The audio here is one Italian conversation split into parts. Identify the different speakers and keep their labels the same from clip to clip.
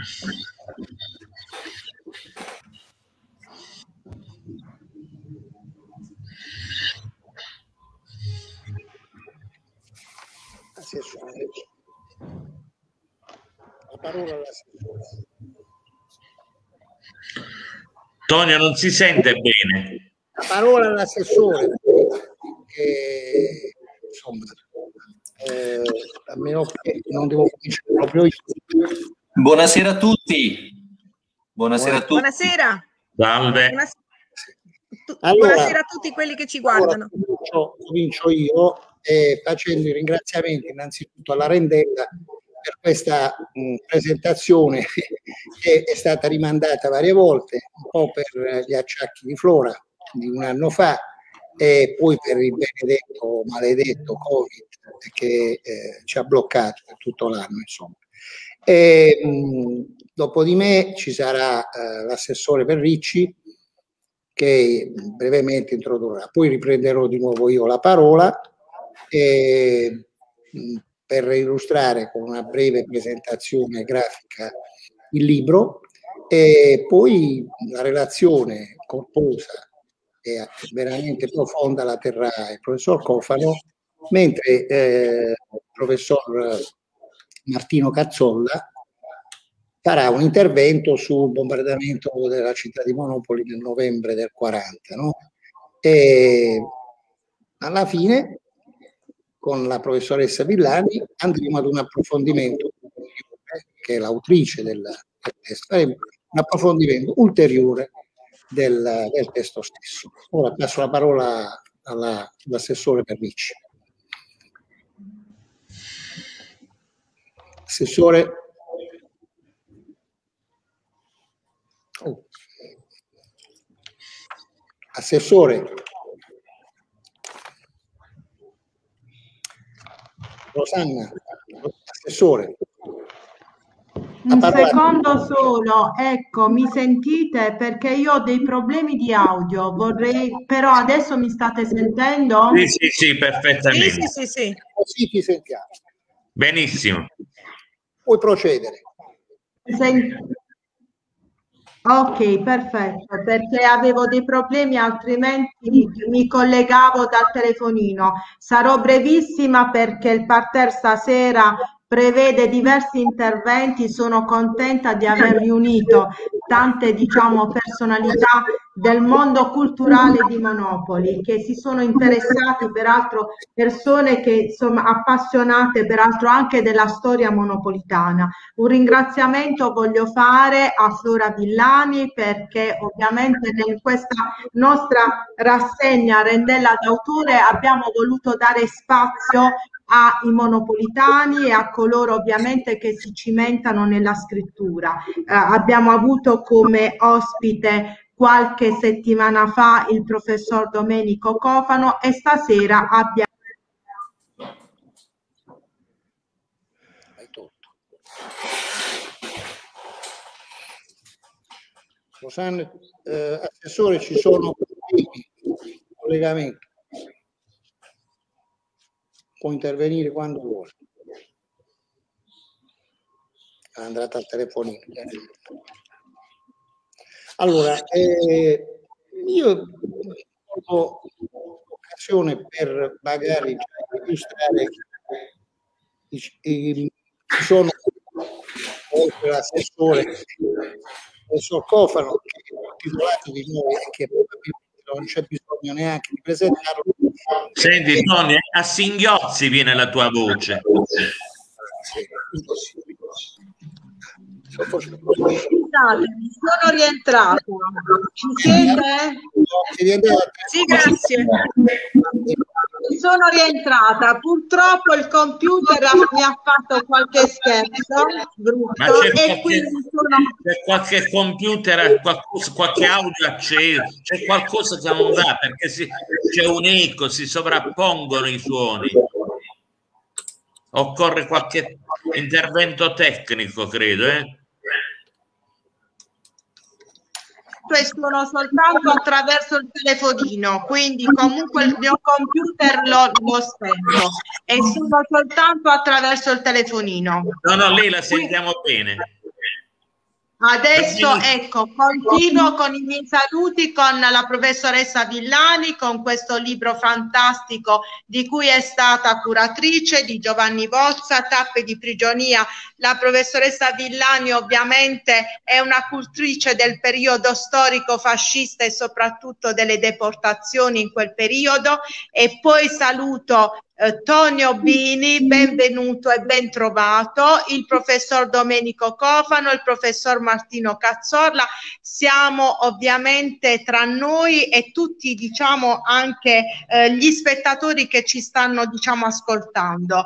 Speaker 1: La parola all'assessore.
Speaker 2: Tonio, non si sente bene.
Speaker 1: La parola all'assessore, insomma, a meno che non devo cominciare proprio io.
Speaker 3: Buonasera a tutti. Buonasera a tutti.
Speaker 4: Buonasera.
Speaker 2: Salve.
Speaker 4: Buonasera a tutti quelli che ci guardano.
Speaker 1: Comincio io facendo i ringraziamenti innanzitutto alla Rendella per questa presentazione che è stata rimandata varie volte, un po' per gli acciacchi di Flora di un anno fa e poi per il benedetto, maledetto Covid che ci ha bloccato per tutto l'anno, insomma. Dopo di me ci sarà l'assessore Perricci che brevemente introdurrà, poi riprenderò di nuovo io la parola per illustrare con una breve presentazione grafica il libro e poi la relazione corposa e veramente profonda la terrà il professor Cofano, mentre il professor Martino Cazzolla farà un intervento sul bombardamento della città di Monopoli nel novembre del 40, no? E alla fine, con la professoressa Villani, andremo ad un approfondimento che è l'autrice del testo, un approfondimento ulteriore del testo stesso. Ora passo la parola all'assessore Perricci. Assessore. Assessore. Rosanna, assessore.
Speaker 5: Un secondo solo, ecco, mi sentite? Perché io ho dei problemi di audio, vorrei, però adesso mi state sentendo?
Speaker 2: Sì, perfettamente.
Speaker 4: Sì.
Speaker 1: Così ti sentiamo.
Speaker 2: Benissimo.
Speaker 1: Puoi procedere.
Speaker 5: Ok, perfetto, perché avevo dei problemi, altrimenti mi collegavo dal telefonino. Sarò brevissima perché il parterre stasera prevede diversi interventi. Sono contenta di aver riunito tante, diciamo, personalità del mondo culturale di Monopoli che si sono interessati, peraltro persone che insomma appassionate peraltro anche della storia monopolitana. Un ringraziamento voglio fare a Flora Villani perché ovviamente in questa nostra rassegna Rendella d'autore abbiamo voluto dare spazio ai monopolitani e a coloro ovviamente che si cimentano nella scrittura. Abbiamo avuto come ospite qualche settimana fa il professor Domenico Cofano e stasera abbiamo
Speaker 1: Rosanna, assessore, ci sono collegamenti. Può intervenire quando vuole. È andata al telefonino. Allora, io ho occasione per magari illustrare ci sono oltre l'assessore il professor Cofano che è titolato di noi e che probabilmente non c'è bisogno neanche di presentarlo.
Speaker 2: Senti Tony, a singhiozzi viene la tua voce.
Speaker 5: Scusate, mi sono rientrata. Ci siete?
Speaker 4: Sì, grazie.
Speaker 5: Mi sono rientrata. Purtroppo il computer mi ha fatto qualche scherzo brutto e quindi
Speaker 2: c'è qualche computer, qualche audio acceso, c'è qualcosa che non va perché c'è un eco, si sovrappongono i suoni. Occorre qualche intervento tecnico, credo,
Speaker 5: Sono soltanto attraverso il telefonino, quindi comunque il mio computer lo spento e sono soltanto attraverso il telefonino.
Speaker 2: No, lei la sentiamo bene.
Speaker 5: Adesso ecco, continuo con i miei saluti con la professoressa Villani, con questo libro fantastico di cui è stata curatrice, di Giovanni Bozza, Tappe di prigionia. La professoressa Villani ovviamente è una cultrice del periodo storico fascista e soprattutto delle deportazioni in quel periodo. E poi saluto Tonio Bini, benvenuto e ben trovato, il professor Domenico Cofano, il professor Martino Cazzorla. Siamo ovviamente tra noi e tutti, diciamo, anche gli spettatori che ci stanno, diciamo, ascoltando.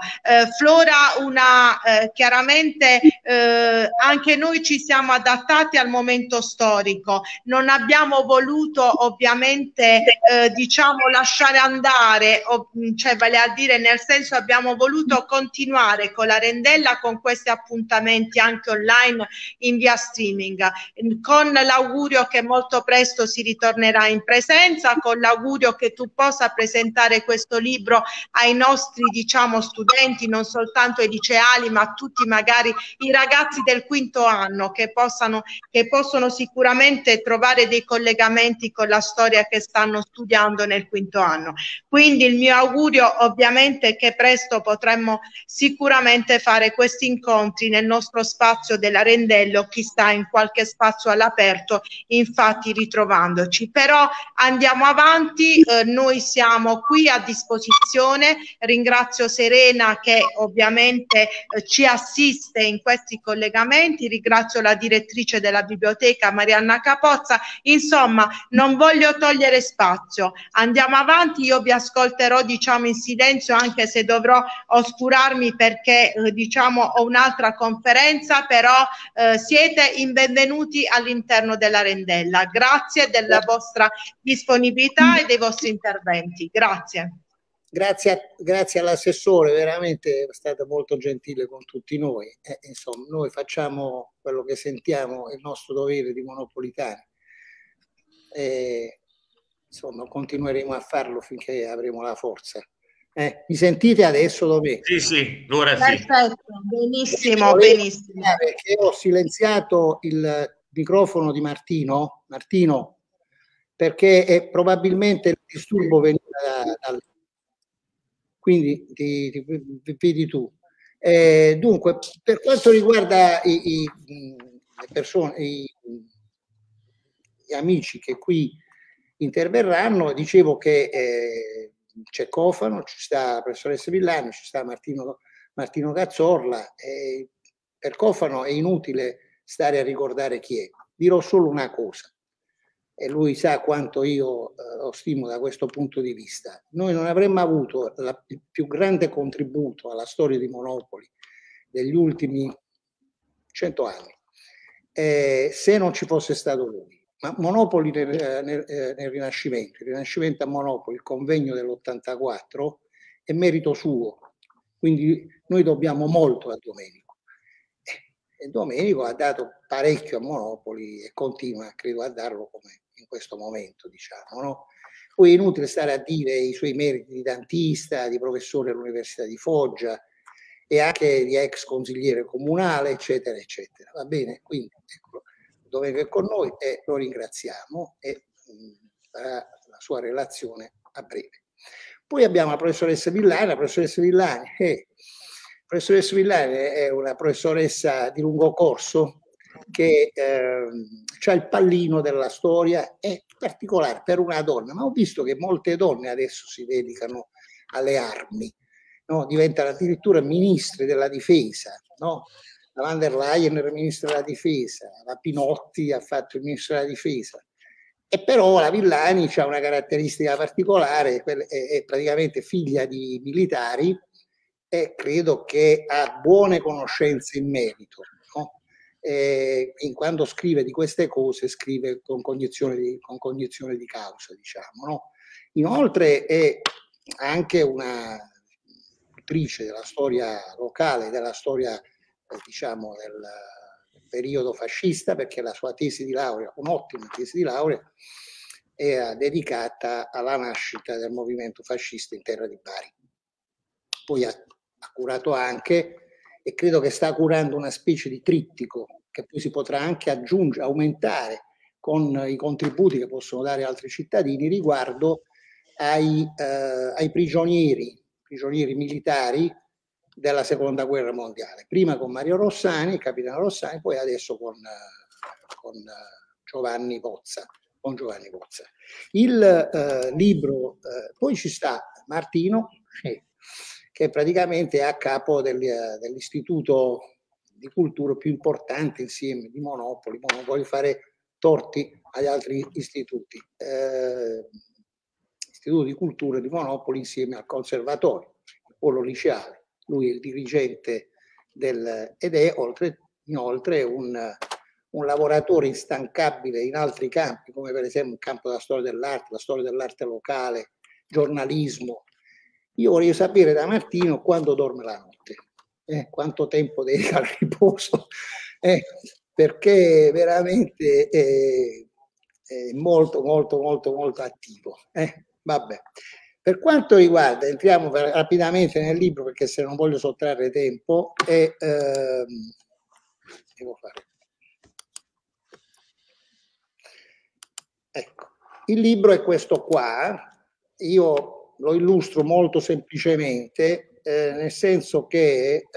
Speaker 5: Flora, chiaramente anche noi ci siamo adattati al momento storico, non abbiamo voluto ovviamente diciamo lasciare andare, cioè vale a dire, nel senso, abbiamo voluto continuare con la Rendella, con questi appuntamenti anche online in via streaming, con l'augurio che molto presto si ritornerà in presenza, con l'augurio che tu possa presentare questo libro ai nostri, diciamo, studenti, non soltanto ai liceali, ma a tutti magari i ragazzi del quinto anno che possono sicuramente trovare dei collegamenti con la storia che stanno studiando nel quinto anno. Quindi il mio augurio ovviamente è che presto potremmo sicuramente fare questi incontri nel nostro spazio della Rendello, chi sta in qualche spazio all'aperto, infatti ritrovandoci. Però andiamo avanti, noi siamo qui a disposizione. Ringrazio Serena che ovviamente ci assiste in questi collegamenti, ringrazio la direttrice della biblioteca Marianna Capozza. Insomma, non voglio togliere spazio, andiamo avanti, io vi ascolterò, diciamo, in silenzio, anche se dovrò oscurarmi perché diciamo ho un'altra conferenza, però siete benvenuti all'interno della Rendella. Grazie della vostra disponibilità e dei vostri interventi. Grazie.
Speaker 1: Grazie all'assessore, veramente è stata molto gentile con tutti noi. Insomma, noi facciamo quello che sentiamo, è il nostro dovere di monopolitani. Insomma, continueremo a farlo finché avremo la forza. Mi sentite adesso? Dov'è?
Speaker 2: Sì, ora sì.
Speaker 5: Perfetto, benissimo, benissimo.
Speaker 1: Perché ho silenziato il microfono di Martino, perché probabilmente il disturbo veniva da quindi vedi tu. Dunque, per quanto riguarda le persone, gli amici che qui interverranno, dicevo che c'è Cofano, ci sta la professoressa Villani, ci sta Martino Cazzorla. Per Cofano è inutile stare a ricordare chi è. Dirò solo una cosa, e lui sa quanto io lo stimo da questo punto di vista. Noi non avremmo avuto il più grande contributo alla storia di Monopoli degli ultimi 100 anni se non ci fosse stato lui. Ma Monopoli nel Rinascimento, il Rinascimento a Monopoli, il convegno dell'84, è merito suo. Quindi noi dobbiamo molto a Domenico. E Domenico ha dato parecchio a Monopoli e continua, credo, a darlo come in questo momento, diciamo, no? Poi è inutile stare a dire i suoi meriti di dantista, di professore all'Università di Foggia e anche di ex consigliere comunale, eccetera, eccetera. Va bene? Quindi, ecco, Domenico è con noi e lo ringraziamo e farà la sua relazione a breve. Poi abbiamo la professoressa Villani. La professoressa Villani è una professoressa di lungo corso che ha il pallino della storia, è particolare per una donna, ma ho visto che molte donne adesso si dedicano alle armi, no? Diventano addirittura ministri della difesa, no? La van der Leyen era ministro della difesa, la Pinotti ha fatto il ministro della difesa, e però la Villani ha una caratteristica particolare, è praticamente figlia di militari e credo che ha buone conoscenze in merito, no? In quando scrive di queste cose scrive con cognizione di causa, diciamo, no? Inoltre è anche una autrice della storia locale, della storia diciamo del periodo fascista, perché la sua tesi di laurea, un'ottima tesi di laurea, era dedicata alla nascita del movimento fascista in terra di Bari. Poi ha curato anche, e credo che sta curando, una specie di trittico che poi si potrà anche aggiungere, aumentare con i contributi che possono dare altri cittadini riguardo ai prigionieri militari della seconda guerra mondiale, prima con Mario Rossani, il capitano Rossani, poi adesso con Giovanni Pozza. Il libro, poi ci sta Martino, che praticamente è a capo dell'istituto di cultura più importante insieme di Monopoli. Non voglio fare torti agli altri istituti. Istituto di cultura di Monopoli insieme al conservatorio, il polo liceale. Lui è il dirigente ed è inoltre un lavoratore instancabile in altri campi, come per esempio il campo della storia dell'arte, la storia dell'arte locale, giornalismo. Io vorrei sapere da Martino quando dorme la notte, quanto tempo dedica al riposo, perché veramente è molto attivo. Vabbè. Per quanto riguarda, entriamo rapidamente nel libro perché se non voglio sottrarre tempo, devo fare. Ecco, il libro è questo qua, io lo illustro molto semplicemente, nel senso che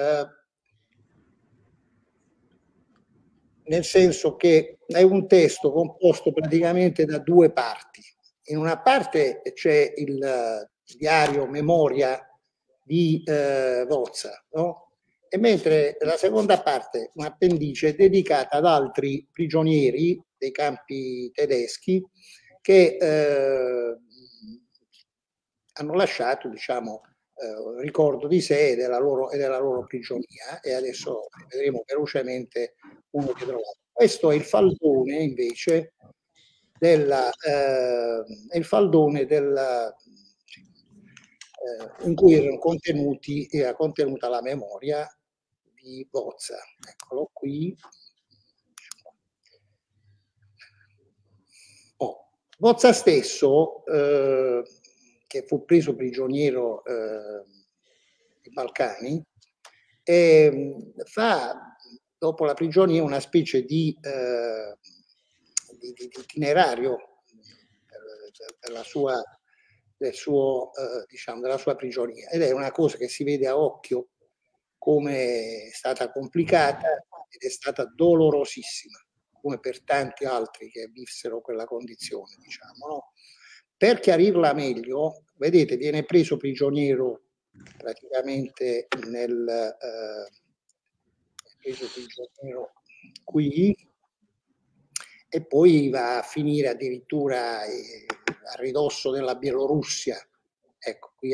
Speaker 1: è un testo composto praticamente da due parti. In una parte c'è il diario memoria di Bozza, no? E mentre la seconda parte, un appendice dedicata ad altri prigionieri dei campi tedeschi che hanno lasciato, diciamo, ricordo di sé e della loro prigionia, e adesso vedremo velocemente uno dietro l'altro. Questo è il faldone invece in cui era contenuta la memoria di Bozza. Eccolo qui. Bozza stesso, che fu preso prigioniero nei Balcani, fa dopo la prigionia una specie di itinerario della sua prigionia, ed è una cosa che si vede a occhio come è stata complicata ed è stata dolorosissima, come per tanti altri che vissero quella condizione, diciamo, no? Per chiarirla meglio, vedete, viene preso prigioniero praticamente qui, e poi va a finire addirittura a ridosso della Bielorussia, ecco, qui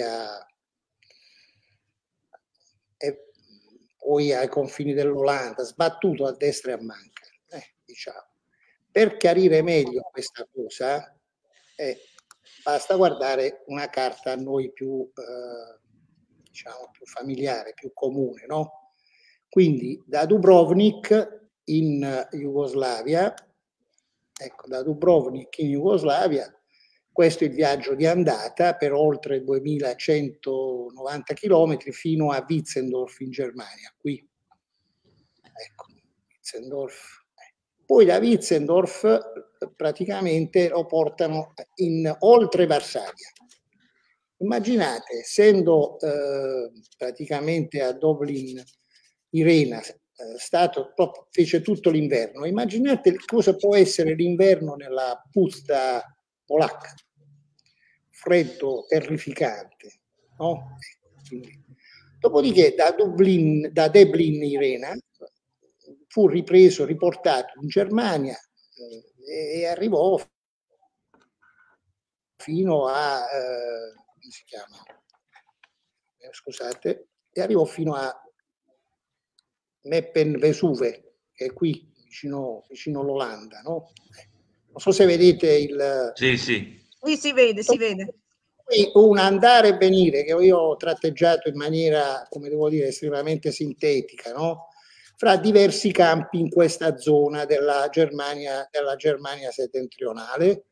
Speaker 1: e poi ai confini dell'Olanda, sbattuto a destra e a manca, diciamo. Per chiarire meglio questa cosa, basta guardare una carta a noi più, diciamo, più familiare, più comune, no? Quindi da Dubrovnik in Jugoslavia, ecco, da Dubrovnik in Jugoslavia, questo è il viaggio di andata per oltre 2190 km fino a Witzendorf in Germania, qui. Ecco, Witzendorf. Poi da Witzendorf praticamente lo portano oltre Varsavia. Immaginate, essendo praticamente a Dublin Irena, fece tutto l'inverno, immaginate cosa può essere l'inverno nella Pusta polacca, freddo terrificante, no? Quindi, dopodiché da Dublin Irena fu riportato in Germania e arrivò fino a come si chiama? Scusate, e arrivò fino a Meppen Vesuve, che è qui vicino all'Olanda, no? Non so se vedete il...
Speaker 2: Sì.
Speaker 4: Sì, si vede.
Speaker 1: Qui un andare e venire che io ho tratteggiato in maniera, come devo dire, estremamente sintetica, no? Fra diversi campi in questa zona della Germania settentrionale.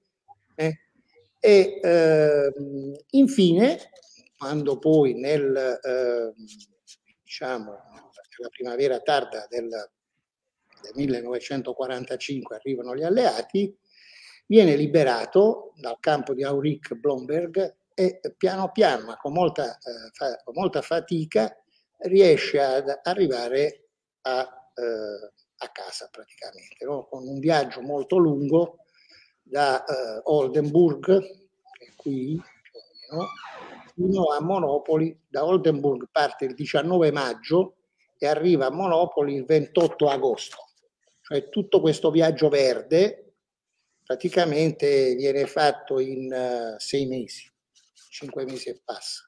Speaker 1: Infine, quando poi diciamo, nella primavera tarda del Nel 1945 arrivano gli alleati, viene liberato dal campo di Auric-Blomberg e piano piano, ma con molta fatica, riesce ad arrivare a casa praticamente, no? Con un viaggio molto lungo da Oldenburg, che è qui, no? Fino a Monopoli. Da Oldenburg parte il 19 maggio e arriva a Monopoli il 28 agosto. Cioè tutto questo viaggio verde praticamente viene fatto in 6 mesi, 5 mesi e passa.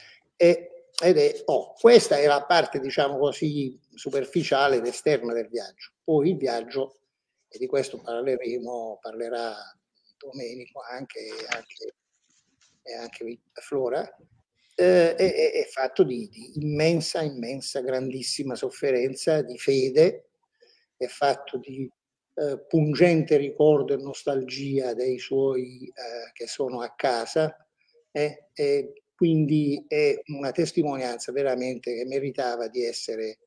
Speaker 1: Questa è la parte, diciamo così, superficiale ed esterna del viaggio. Poi il viaggio, e di questo parlerà Domenico e anche Flora, è fatto di immensa, grandissima sofferenza, di fede, è fatto di pungente ricordo e nostalgia dei suoi che sono a casa, e quindi è una testimonianza veramente che meritava di essere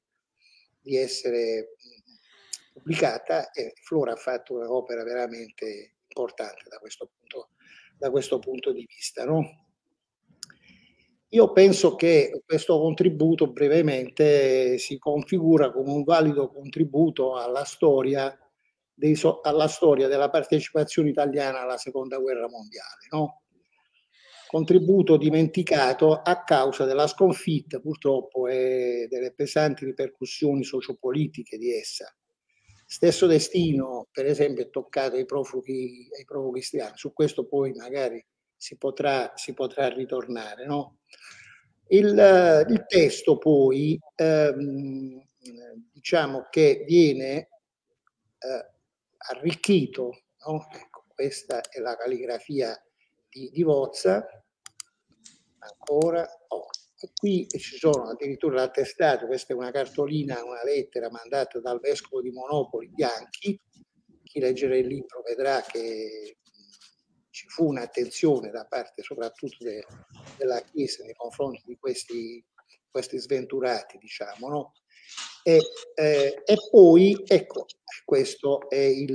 Speaker 1: pubblicata, e Flora ha fatto un'opera veramente importante da questo punto di vista, no? Io penso che questo contributo brevemente si configura come un valido contributo alla storia della partecipazione italiana alla Seconda Guerra Mondiale, no? Contributo dimenticato a causa della sconfitta, purtroppo, e delle pesanti ripercussioni sociopolitiche di essa. Stesso destino, per esempio, è toccato ai profughi istriani. Su questo poi magari si potrà ritornare, no? Il testo poi diciamo che viene arricchito, no? Ecco, questa è la calligrafia di Vozza. Ancora, qui ci sono addirittura l'attestato. Questa è una cartolina, una lettera mandata dal vescovo di Monopoli, Bianchi. Chi leggerà il libro vedrà che ci fu un'attenzione da parte soprattutto della Chiesa nei confronti di questi sventurati, diciamo, no? E poi, ecco, questo è il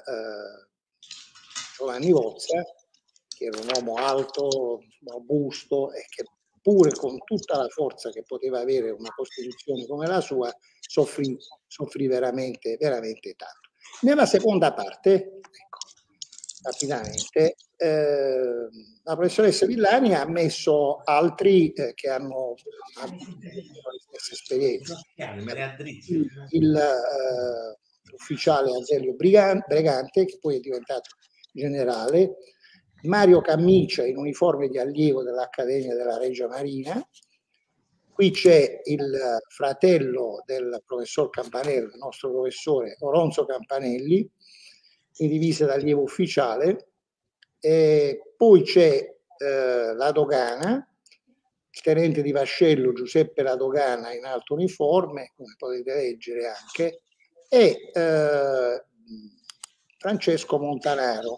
Speaker 1: Giovanni Vozza, che era un uomo alto, robusto, e che pure con tutta la forza che poteva avere una Costituzione come la sua, soffrì veramente tanto. Nella seconda parte, ecco, rapidamente, la professoressa Villani ha messo altri che hanno le stesse esperienze. L'ufficiale Azeglio Bregante, che poi è diventato generale, Mario Cammicia in uniforme di allievo dell'Accademia della Regia Marina. Qui c'è il fratello del professor Campanelli, il nostro professore Oronzo Campanelli, in divisa d'allievo ufficiale. Poi c'è la dogana, il tenente di vascello Giuseppe La Dogana in alto uniforme, come potete leggere anche, e Francesco Montanaro,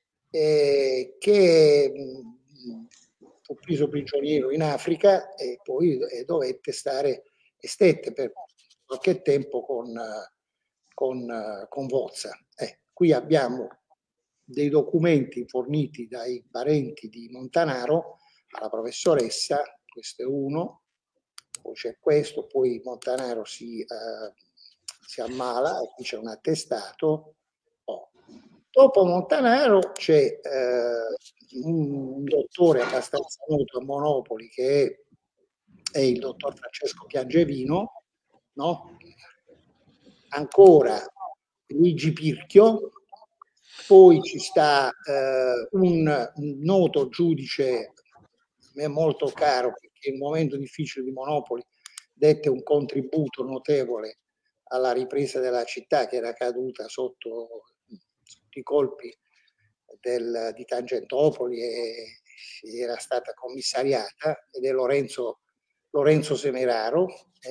Speaker 1: che fu preso prigioniero in Africa e poi dovette stette per qualche tempo con Vozza. Qui abbiamo dei documenti forniti dai parenti di Montanaro alla professoressa. Questo è uno, poi c'è questo, poi Montanaro si ammala e qui c'è un attestato. Dopo Montanaro c'è un dottore abbastanza noto a Monopoli, che è il dottor Francesco Piangevino, no? Ancora Luigi Pirchio, poi ci sta un noto giudice, a me molto caro, perché in un momento difficile di Monopoli dette un contributo notevole alla ripresa della città, che era caduta sotto i colpi di Tangentopoli e era stata commissariata, ed è Lorenzo Semeraro.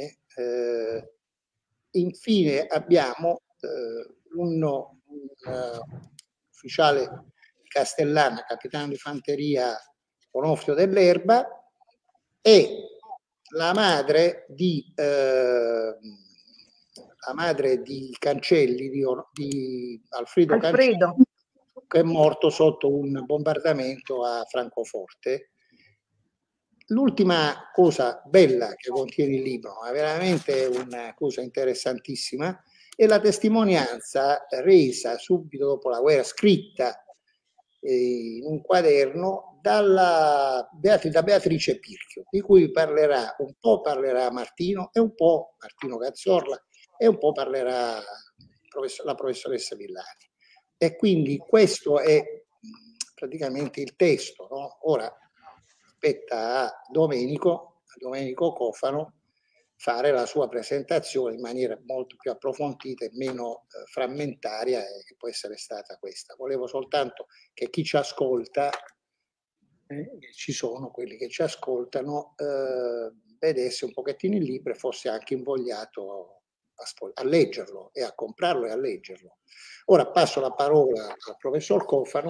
Speaker 1: Infine abbiamo un ufficiale di Castellana, capitano di fanteria Onofrio dell'Erba, e la madre di la madre di Cancelli, di Alfredo Cancelli, che è morto sotto un bombardamento a Francoforte. L'ultima cosa bella che contiene il libro, è veramente una cosa interessantissima, è la testimonianza resa subito dopo la guerra, scritta in un quaderno da Beatrice Pirchio, di cui parlerà Martino, e un po' Martino Cazzorla, e un po' parlerà la professoressa Villani. E quindi questo è praticamente il testo, no? Ora spetta a Domenico Cofano fare la sua presentazione in maniera molto più approfondita e meno frammentaria, che può essere stata questa. Volevo soltanto che chi ci ascolta, ci sono quelli che ci ascoltano, vedesse un pochettino il libro e fosse anche invogliato a leggerlo e a comprarlo e a leggerlo. Ora passo la parola al professor Cofano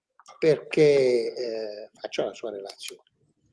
Speaker 1: perché faccia la sua relazione.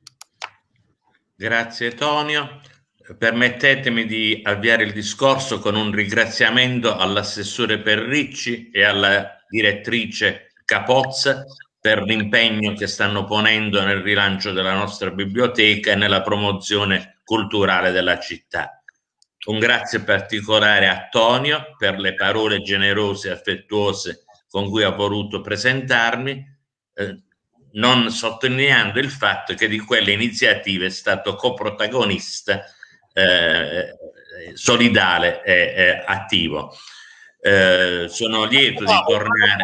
Speaker 2: Grazie Tonio. Permettetemi di avviare il discorso con un ringraziamento all'assessore Perricci e alla direttrice Capozza per l'impegno che stanno ponendo nel rilancio della nostra biblioteca e nella promozione culturale della città. Un grazie particolare a Tonio per le parole generose e affettuose con cui ha voluto presentarmi, non sottolineando il fatto che di quelle iniziative è stato coprotagonista solidale e attivo. Sono lieto di tornare.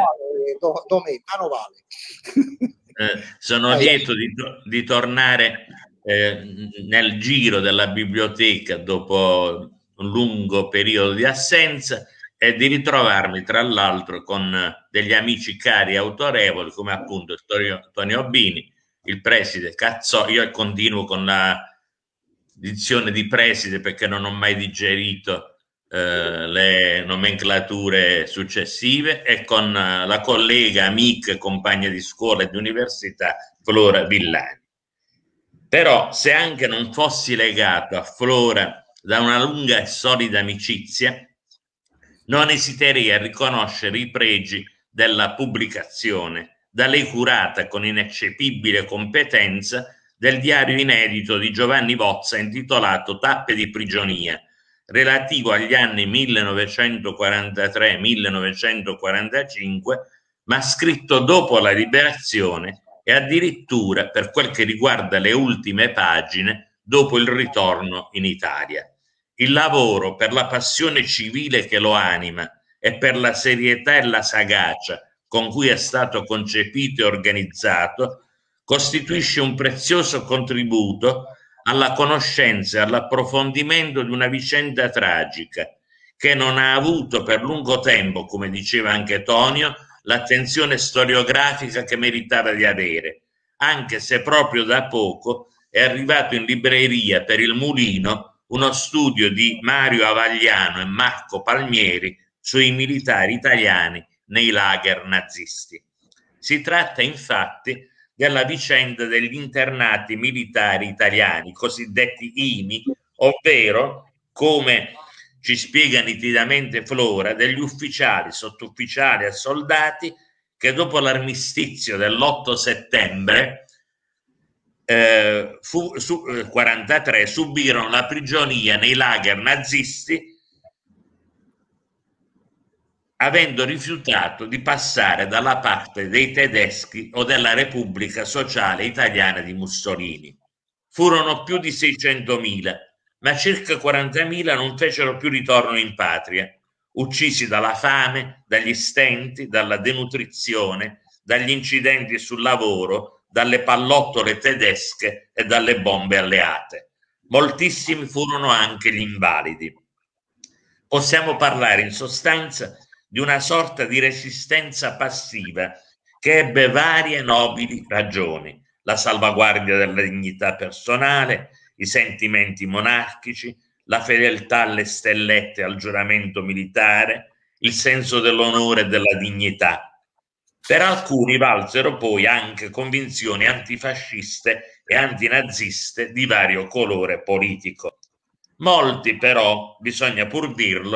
Speaker 2: Sono lieto di tornare nel giro della biblioteca dopo un lungo periodo di assenza e di ritrovarmi tra l'altro con degli amici cari e autorevoli come appunto il Tonio Bini, il preside Cazzò. Io continuo con la dizione di preside perché non ho mai digerito le nomenclature successive, e con la collega, amica e compagna di scuola e di università Flora Villani. Però se anche non fossi legato a Flora da una lunga e solida amicizia, non esiterei a riconoscere i pregi della pubblicazione da lei curata con ineccepibile competenza del diario inedito di Giovanni Bozza intitolato Tappe di prigionia, relativo agli anni 1943-1945, ma scritto dopo la liberazione e addirittura, per quel che riguarda le ultime pagine, dopo il ritorno in Italia. Il lavoro, per la passione civile che lo anima e per la serietà e la sagacia con cui è stato concepito e organizzato, costituisce un prezioso contributo alla conoscenza e all'approfondimento di una vicenda tragica che non ha avuto per lungo tempo, come diceva anche Tonio, l'attenzione storiografica che meritava di avere, anche se proprio da poco è arrivato in libreria per il Mulino uno studio di Mario Avagliano e Marco Palmieri sui militari italiani nei lager nazisti. Si tratta infatti della vicenda degli internati militari italiani, cosiddetti IMI, ovvero, come ci spiega nitidamente Flora, degli ufficiali, sottufficiali e soldati che dopo l'armistizio dell'8 settembre 43 subirono la prigionia nei lager nazisti, avendo rifiutato di passare dalla parte dei tedeschi o della Repubblica Sociale Italiana di Mussolini. Furono più di 600.000, ma circa 40.000 non fecero più ritorno in patria, uccisi dalla fame, dagli stenti, dalla denutrizione, dagli incidenti sul lavoro, dalle pallottole tedesche e dalle bombe alleate. Moltissimi furono anche gli invalidi. Possiamo parlare in sostanza di una sorta di resistenza passiva che ebbe varie nobili ragioni: la salvaguardia della dignità personale, i sentimenti monarchici, la fedeltà alle stellette e al giuramento militare, il senso dell'onore e della dignità. Per alcuni valsero poi anche convinzioni antifasciste e antinaziste di vario colore politico. Molti però, bisogna pur dirlo,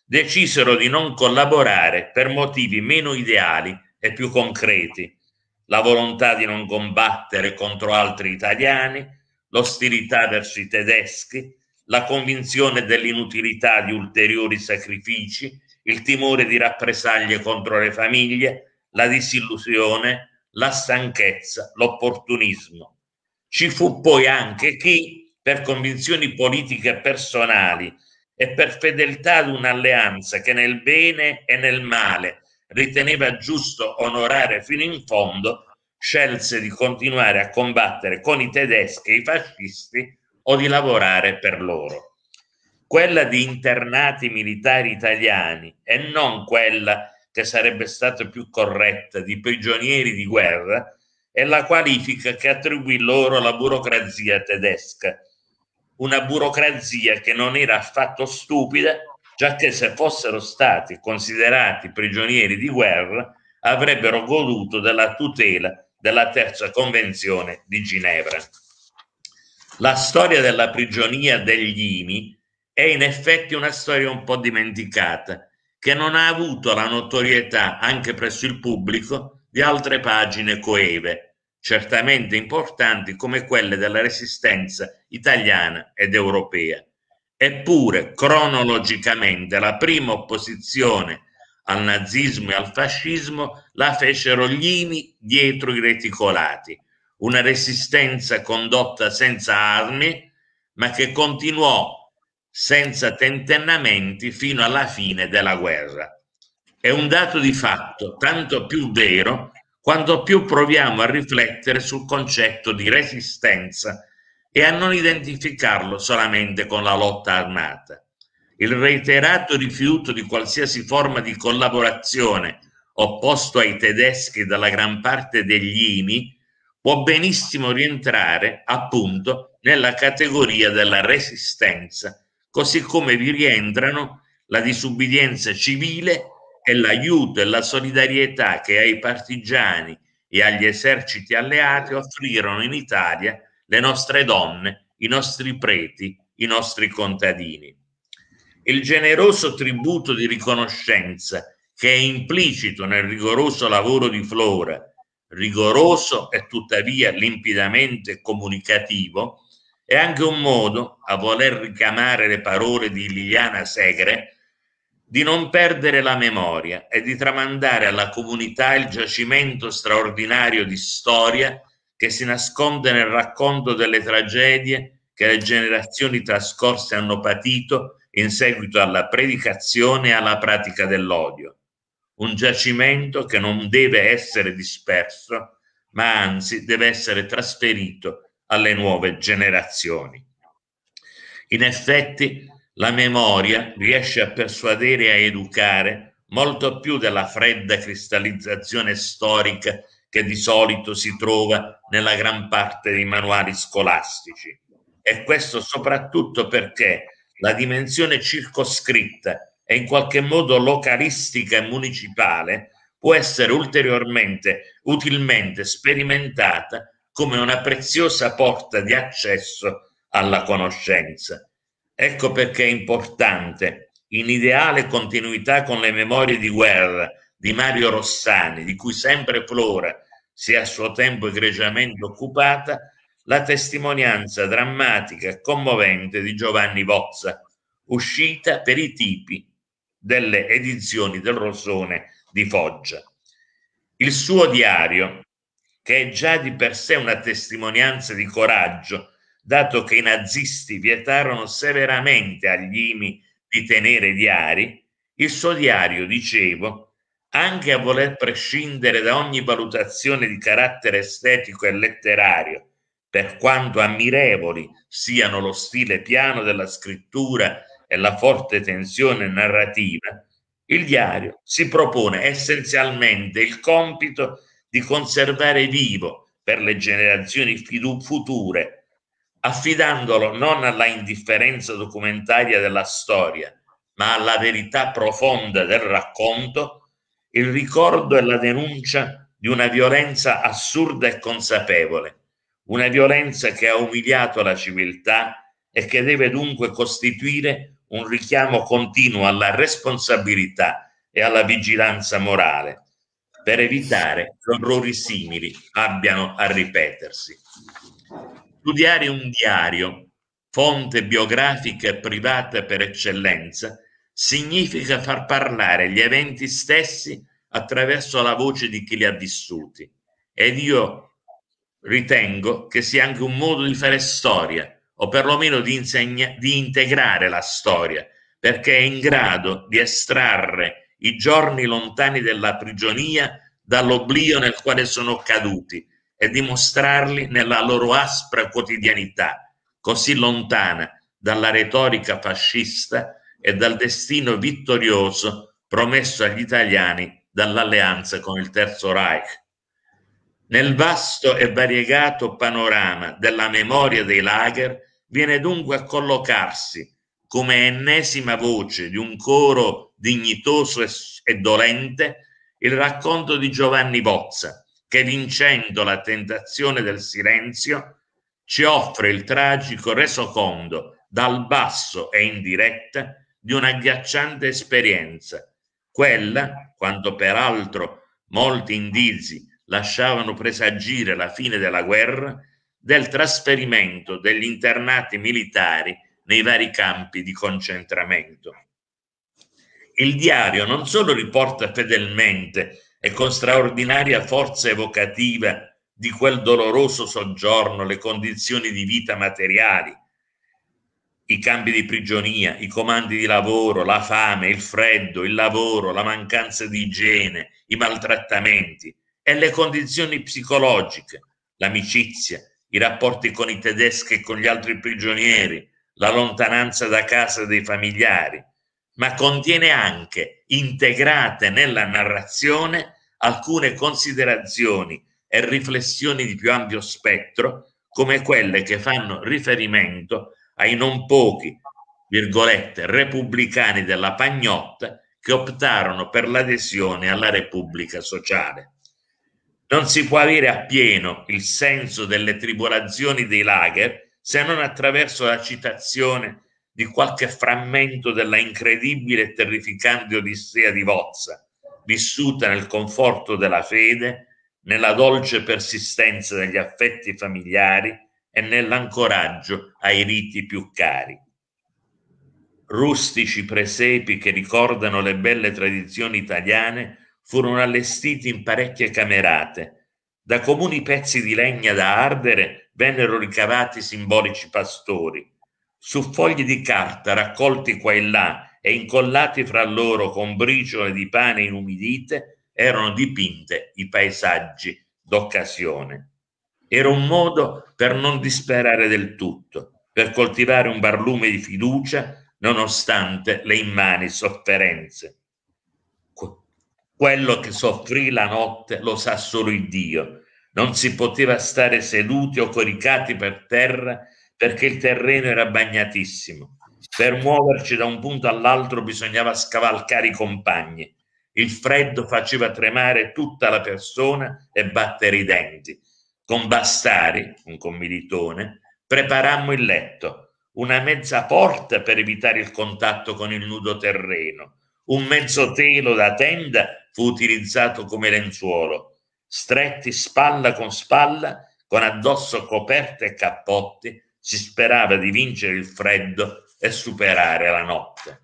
Speaker 2: decisero di non collaborare per motivi meno ideali e più concreti: la volontà di non combattere contro altri italiani, l'ostilità verso i tedeschi, la convinzione dell'inutilità di ulteriori sacrifici, il timore di rappresaglie contro le famiglie, la disillusione, la stanchezza, l'opportunismo. Ci fu poi anche chi, per convinzioni politiche personali e per fedeltà ad un'alleanza che nel bene e nel male riteneva giusto onorare fino in fondo, scelse di continuare a combattere con i tedeschi e i fascisti o di lavorare per loro. Quella di internati militari italiani e non quella che sarebbe stata più corretta di prigionieri di guerra è la qualifica che attribuì loro la burocrazia tedesca. Una burocrazia che non era affatto stupida, giacché se fossero stati considerati prigionieri di guerra avrebbero goduto della tutela della Terza Convenzione di Ginevra. La storia della prigionia degli IMI è in effetti una storia un po' dimenticata, che non ha avuto la notorietà anche presso il pubblico di altre pagine coeve, certamente importanti come quelle della resistenza italiana ed europea. Eppure, cronologicamente, la prima opposizione al nazismo e al fascismo la fecero gli IMI dietro i reticolati, una resistenza condotta senza armi, ma che continuò senza tentennamenti fino alla fine della guerra. È un dato di fatto tanto più vero quanto più proviamo a riflettere sul concetto di resistenza e a non identificarlo solamente con la lotta armata. Il reiterato rifiuto di qualsiasi forma di collaborazione opposto ai tedeschi dalla gran parte degli IMI può benissimo rientrare appunto nella categoria della resistenza, così come vi rientrano la disubbidienza civile e l'aiuto e la solidarietà che ai partigiani e agli eserciti alleati offrirono in Italia le nostre donne, i nostri preti, i nostri contadini. Il generoso tributo di riconoscenza che è implicito nel rigoroso lavoro di Flora, rigoroso e tuttavia limpidamente comunicativo, è anche un modo, a voler richiamare le parole di Liliana Segre, di non perdere la memoria e di tramandare alla comunità il giacimento straordinario di storia che si nasconde nel racconto delle tragedie che le generazioni trascorse hanno patito in seguito alla predicazione e alla pratica dell'odio. Un giacimento che non deve essere disperso, ma anzi deve essere trasferito alle nuove generazioni. In effetti, la memoria riesce a persuadere e a educare molto più della fredda cristallizzazione storica che di solito si trova nella gran parte dei manuali scolastici. E questo soprattutto perché la dimensione circoscritta e in qualche modo localistica e municipale può essere utilmente sperimentata come una preziosa porta di accesso alla conoscenza. Ecco perché è importante, in ideale continuità con le memorie di guerra di Mario Rossani, di cui sempre Flora si è a suo tempo egregiamente occupata, la testimonianza drammatica e commovente di Giovanni Bozza, uscita per i tipi delle edizioni del Rosone di Foggia. Il suo diario, che è già di per sé una testimonianza di coraggio, dato che i nazisti vietarono severamente agli IMI di tenere diari, il suo diario, dicevo, anche a voler prescindere da ogni valutazione di carattere estetico e letterario, per quanto ammirevoli siano lo stile piano della scrittura e la forte tensione narrativa, il diario si propone essenzialmente il compito di conservare vivo per le generazioni future, affidandolo non alla indifferenza documentaria della storia, ma alla verità profonda del racconto, il ricordo e la denuncia di una violenza assurda e consapevole, una violenza che ha umiliato la civiltà e che deve dunque costituire un richiamo continuo alla responsabilità e alla vigilanza morale, per evitare che orrori simili abbiano a ripetersi. Studiare un diario, fonte biografica e privata per eccellenza, significa far parlare gli eventi stessi attraverso la voce di chi li ha vissuti. Ed io ritengo che sia anche un modo di fare storia, o perlomeno di integrare la storia, perché è in grado di estrarre i giorni lontani della prigionia dall'oblio nel quale sono caduti e di mostrarli nella loro aspra quotidianità, così lontana dalla retorica fascista e dal destino vittorioso promesso agli italiani dall'alleanza con il Terzo Reich. Nel vasto e variegato panorama della memoria dei lager viene dunque a collocarsi come ennesima voce di un coro dignitoso e dolente il racconto di Giovanni Bozza, che vincendo la tentazione del silenzio ci offre il tragico resoconto dal basso e in diretta di un'agghiacciante esperienza, quella, quando peraltro molti indizi lasciavano presagire la fine della guerra, del trasferimento degli internati militari nei vari campi di concentramento. Il diario non solo riporta fedelmente e con straordinaria forza evocativa di quel doloroso soggiorno le condizioni di vita materiali, i campi di prigionia, i comandi di lavoro, la fame, il freddo, il lavoro, la mancanza di igiene, i maltrattamenti e le condizioni psicologiche, l'amicizia, i rapporti con i tedeschi e con gli altri prigionieri, la lontananza da casa dei familiari, ma contiene anche, integrate nella narrazione, alcune considerazioni e riflessioni di più ampio spettro, come quelle che fanno riferimento ai non pochi, virgolette, repubblicani della Pagnotta che optarono per l'adesione alla Repubblica Sociale. Non si può avere appieno il senso delle tribolazioni dei lager se non attraverso la citazione di qualche frammento della incredibile e terrificante odissea di Bozza, vissuta nel conforto della fede, nella dolce persistenza degli affetti familiari e nell'ancoraggio ai riti più cari. Rustici presepi che ricordano le belle tradizioni italiane furono allestiti in parecchie camerate. Da comuni pezzi di legna da ardere vennero ricavati simbolici pastori. Su fogli di carta raccolti qua e là e incollati fra loro con briciole di pane inumidite erano dipinte i paesaggi d'occasione. Era un modo per non disperare del tutto, per coltivare un barlume di fiducia nonostante le immani sofferenze. Quello che soffrì la notte lo sa solo il Dio. Non si poteva stare seduti o coricati per terra perché il terreno era bagnatissimo. Per muoverci da un punto all'altro bisognava scavalcare i compagni. Il freddo faceva tremare tutta la persona e battere i denti. Con Bastari, un commilitone, preparammo il letto, una mezza porta per evitare il contatto con il nudo terreno, un mezzo telo da tenda fu utilizzato come lenzuolo, stretti spalla, con addosso coperte e cappotti, si sperava di vincere il freddo e superare la notte.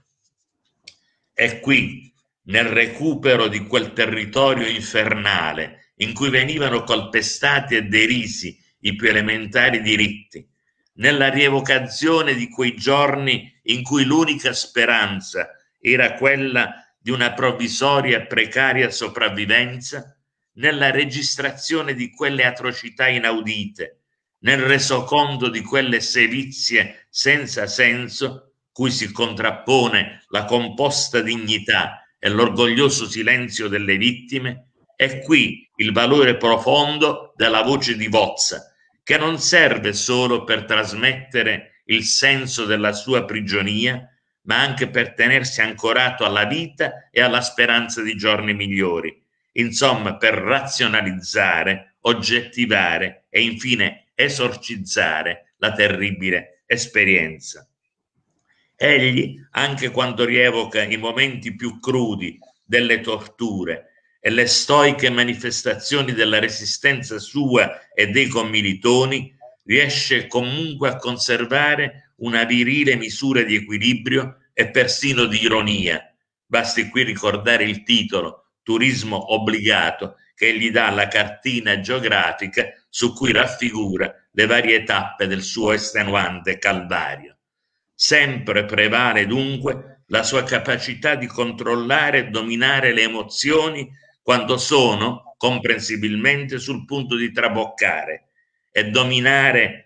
Speaker 2: E qui, nel recupero di quel territorio infernale in cui venivano calpestati e derisi i più elementari diritti, nella rievocazione di quei giorni in cui l'unica speranza era quella di una provvisoria e precaria sopravvivenza, nella registrazione di quelle atrocità inaudite, nel resoconto di quelle sevizie senza senso cui si contrappone la composta dignità e l'orgoglioso silenzio delle vittime, è qui il valore profondo della voce di Bozza, che non serve solo per trasmettere il senso della sua prigionia, ma anche per tenersi ancorato alla vita e alla speranza di giorni migliori, insomma per razionalizzare, oggettivare e infine esorcizzare la terribile esperienza. Egli, anche quando rievoca i momenti più crudi delle torture e le stoiche manifestazioni della resistenza sua e dei commilitoni, riesce comunque a conservare una virile misura di equilibrio e persino di ironia. Basti qui ricordare il titolo, Turismo obbligato, che gli dà la cartina geografica su cui raffigura le varie tappe del suo estenuante calvario. Sempre prevale dunque la sua capacità di controllare e dominare le emozioni quando sono comprensibilmente sul punto di traboccare, e dominare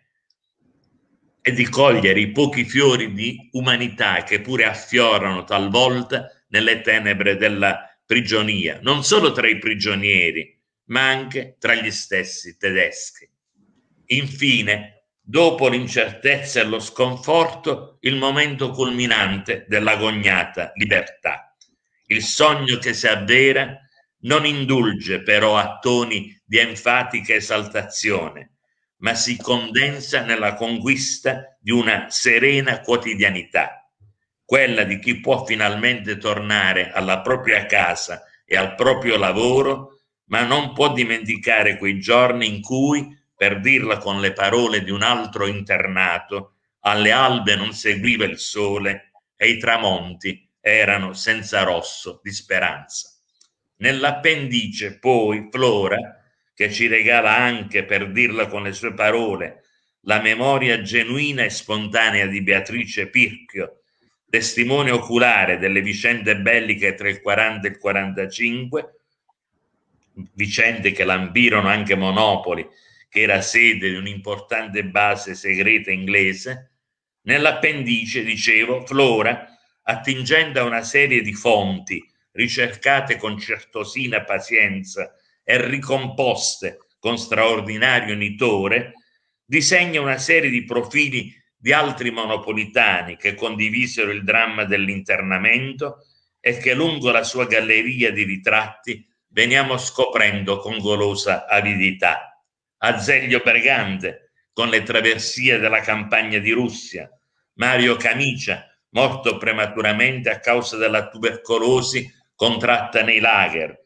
Speaker 2: e di cogliere i pochi fiori di umanità che pure affiorano talvolta nelle tenebre della prigionia, non solo tra i prigionieri, ma anche tra gli stessi tedeschi. Infine, dopo l'incertezza e lo sconforto, il momento culminante dell'agognata libertà. Il sogno che si avvera non indulge però a toni di enfatica esaltazione, ma si condensa nella conquista di una serena quotidianità, quella di chi può finalmente tornare alla propria casa e al proprio lavoro, ma non può dimenticare quei giorni in cui, per dirla con le parole di un altro internato, alle albe non seguiva il sole e i tramonti erano senza rosso di speranza. Nell'appendice poi Flora, che ci regala anche, per dirla con le sue parole, la memoria genuina e spontanea di Beatrice Pirchio, testimone oculare delle vicende belliche tra il 40 e il 45, vicende che lambirono anche Monopoli, che era sede di un'importante base segreta inglese. Nell'appendice, dicevo, Flora, attingendo a una serie di fonti ricercate con certosina pazienza e ricomposte con straordinario nitore, disegna una serie di profili di altri monopolitani che condivisero il dramma dell'internamento e che lungo la sua galleria di ritratti veniamo scoprendo con golosa avidità. Azeglio Brigante con le traversie della campagna di Russia, Mario Camicia, morto prematuramente a causa della tubercolosi contratta nei lager,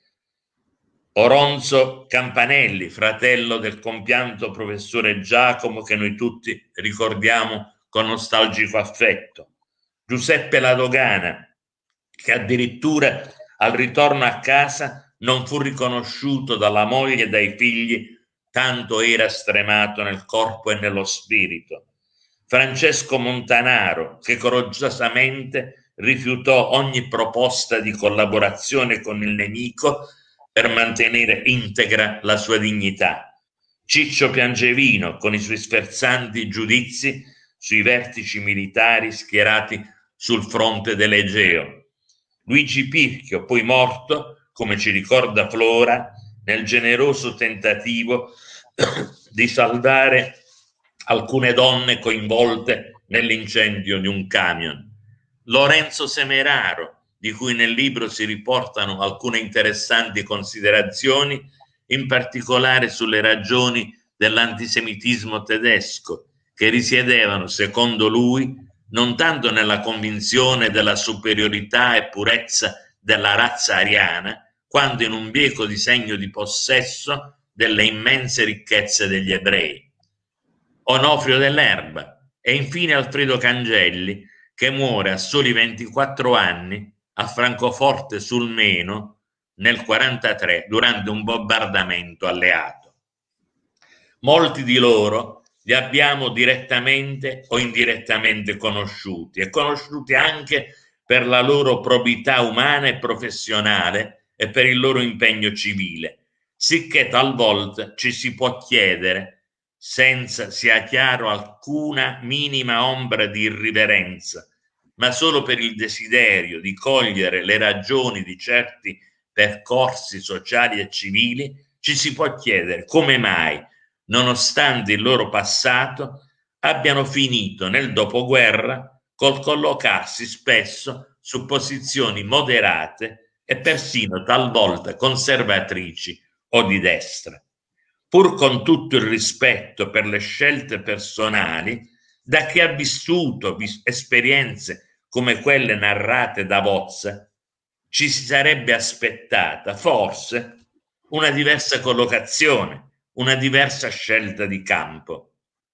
Speaker 2: Oronzo Campanelli, fratello del compianto professore Giacomo, che noi tutti ricordiamo con nostalgico affetto, Giuseppe La Dogana, che addirittura al ritorno a casa non fu riconosciuto dalla moglie e dai figli, tanto era stremato nel corpo e nello spirito, Francesco Montanaro, che coraggiosamente rifiutò ogni proposta di collaborazione con il nemico per mantenere integra la sua dignità, Ciccio Piangevino con i suoi sferzanti giudizi sui vertici militari schierati sul fronte dell'Egeo, Luigi Pirchio, poi morto, come ci ricorda Flora, nel generoso tentativo di salvare alcune donne coinvolte nell'incendio di un camion, Lorenzo Semeraro, di cui nel libro si riportano alcune interessanti considerazioni, in particolare sulle ragioni dell'antisemitismo tedesco, che risiedevano, secondo lui, non tanto nella convinzione della superiorità e purezza della razza ariana, quanto in un bieco disegno di possesso delle immense ricchezze degli ebrei. Onofrio Dell'Erba e infine Alfredo Cangelli, che muore a soli 24 anni a Francoforte sul Meno nel 1943 durante un bombardamento alleato. Molti di loro li abbiamo direttamente o indirettamente conosciuti, e conosciuti anche per la loro probità umana e professionale e per il loro impegno civile, sicché talvolta ci si può chiedere, senza sia chiaro alcuna minima ombra di irriverenza, ma solo per il desiderio di cogliere le ragioni di certi percorsi sociali e civili, ci si può chiedere come mai, nonostante il loro passato, abbiano finito nel dopoguerra col collocarsi spesso su posizioni moderate e persino talvolta conservatrici o di destra. Pur con tutto il rispetto per le scelte personali, da chi ha vissuto esperienze come quelle narrate da Vozza, ci si sarebbe aspettata forse una diversa collocazione, una diversa scelta di campo.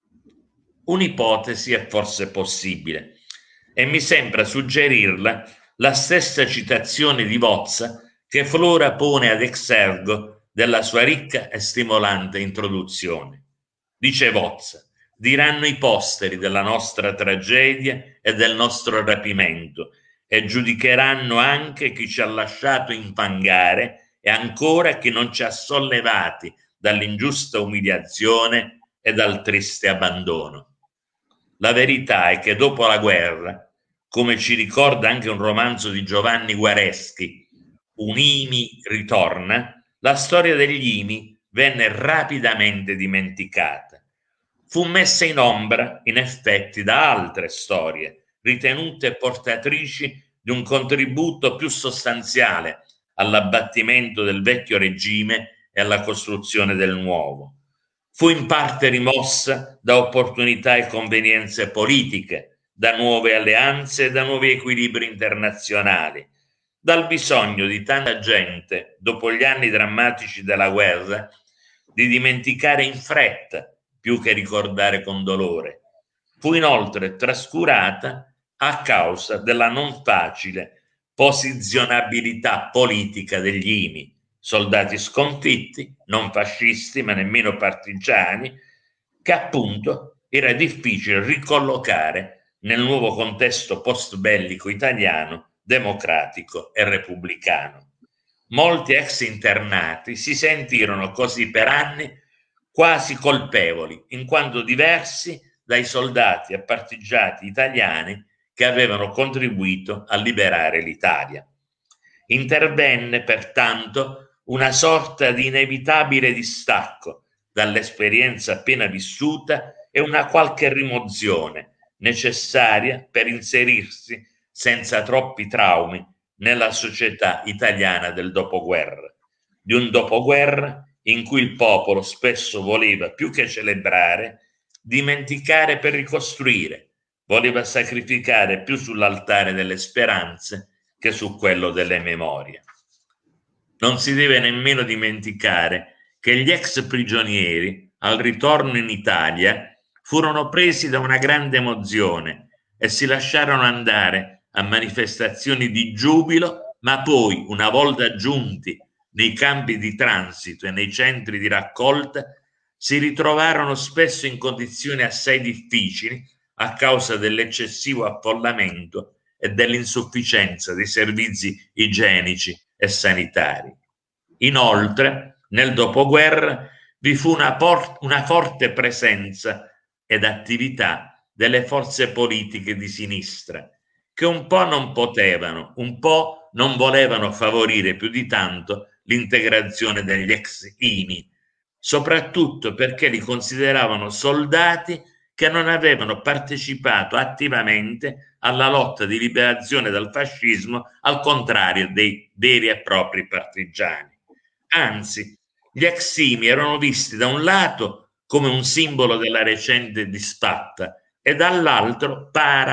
Speaker 2: Un'ipotesi è forse possibile e mi sembra suggerirla la stessa citazione di Vozza che Flora pone ad exergo della sua ricca e stimolante introduzione. Dice Vozza: diranno i posteri della nostra tragedia e del nostro rapimento e giudicheranno anche chi ci ha lasciato infangare e ancora chi non ci ha sollevati dall'ingiusta umiliazione e dal triste abbandono. La verità è che dopo la guerra, come ci ricorda anche un romanzo di Giovanni Guareschi, Un'Imi ritorna, la storia degli Imi venne rapidamente dimenticata. Fu messa in ombra, in effetti, da altre storie, ritenute portatrici di un contributo più sostanziale all'abbattimento del vecchio regime e alla costruzione del nuovo. Fu in parte rimossa da opportunità e convenienze politiche, da nuove alleanze e da nuovi equilibri internazionali, dal bisogno di tanta gente, dopo gli anni drammatici della guerra, di dimenticare in fretta più che ricordare con dolore. Fu inoltre trascurata a causa della non facile posizionabilità politica degli Imi, soldati sconfitti, non fascisti ma nemmeno partigiani, che appunto era difficile ricollocare nel nuovo contesto post-bellico italiano, democratico e repubblicano. Molti ex internati si sentirono così per anni quasi colpevoli, in quanto diversi dai soldati e partigiani italiani che avevano contribuito a liberare l'Italia. Intervenne pertanto una sorta di inevitabile distacco dall'esperienza appena vissuta e una qualche rimozione necessaria per inserirsi senza troppi traumi nella società italiana del dopoguerra, di un dopoguerra in cui il popolo spesso voleva, più che celebrare, dimenticare per ricostruire, voleva sacrificare più sull'altare delle speranze che su quello delle memorie. Non si deve nemmeno dimenticare che gli ex prigionieri, al ritorno in Italia, furono presi da una grande emozione e si lasciarono andare a manifestazioni di giubilo, ma poi, una volta giunti nei campi di transito e nei centri di raccolta, si ritrovarono spesso in condizioni assai difficili a causa dell'eccessivo affollamento e dell'insufficienza dei servizi igienici e sanitari. Inoltre, nel dopoguerra vi fu una forte presenza ed attività delle forze politiche di sinistra, che un po' non potevano, un po' non volevano favorire più di tanto l'integrazione degli ex Imi, soprattutto perché li consideravano soldati che non avevano partecipato attivamente alla lotta di liberazione dal fascismo, al contrario dei veri e propri partigiani. Anzi, gli ex Imi erano visti da un lato come un simbolo della recente disfatta e dall'altro,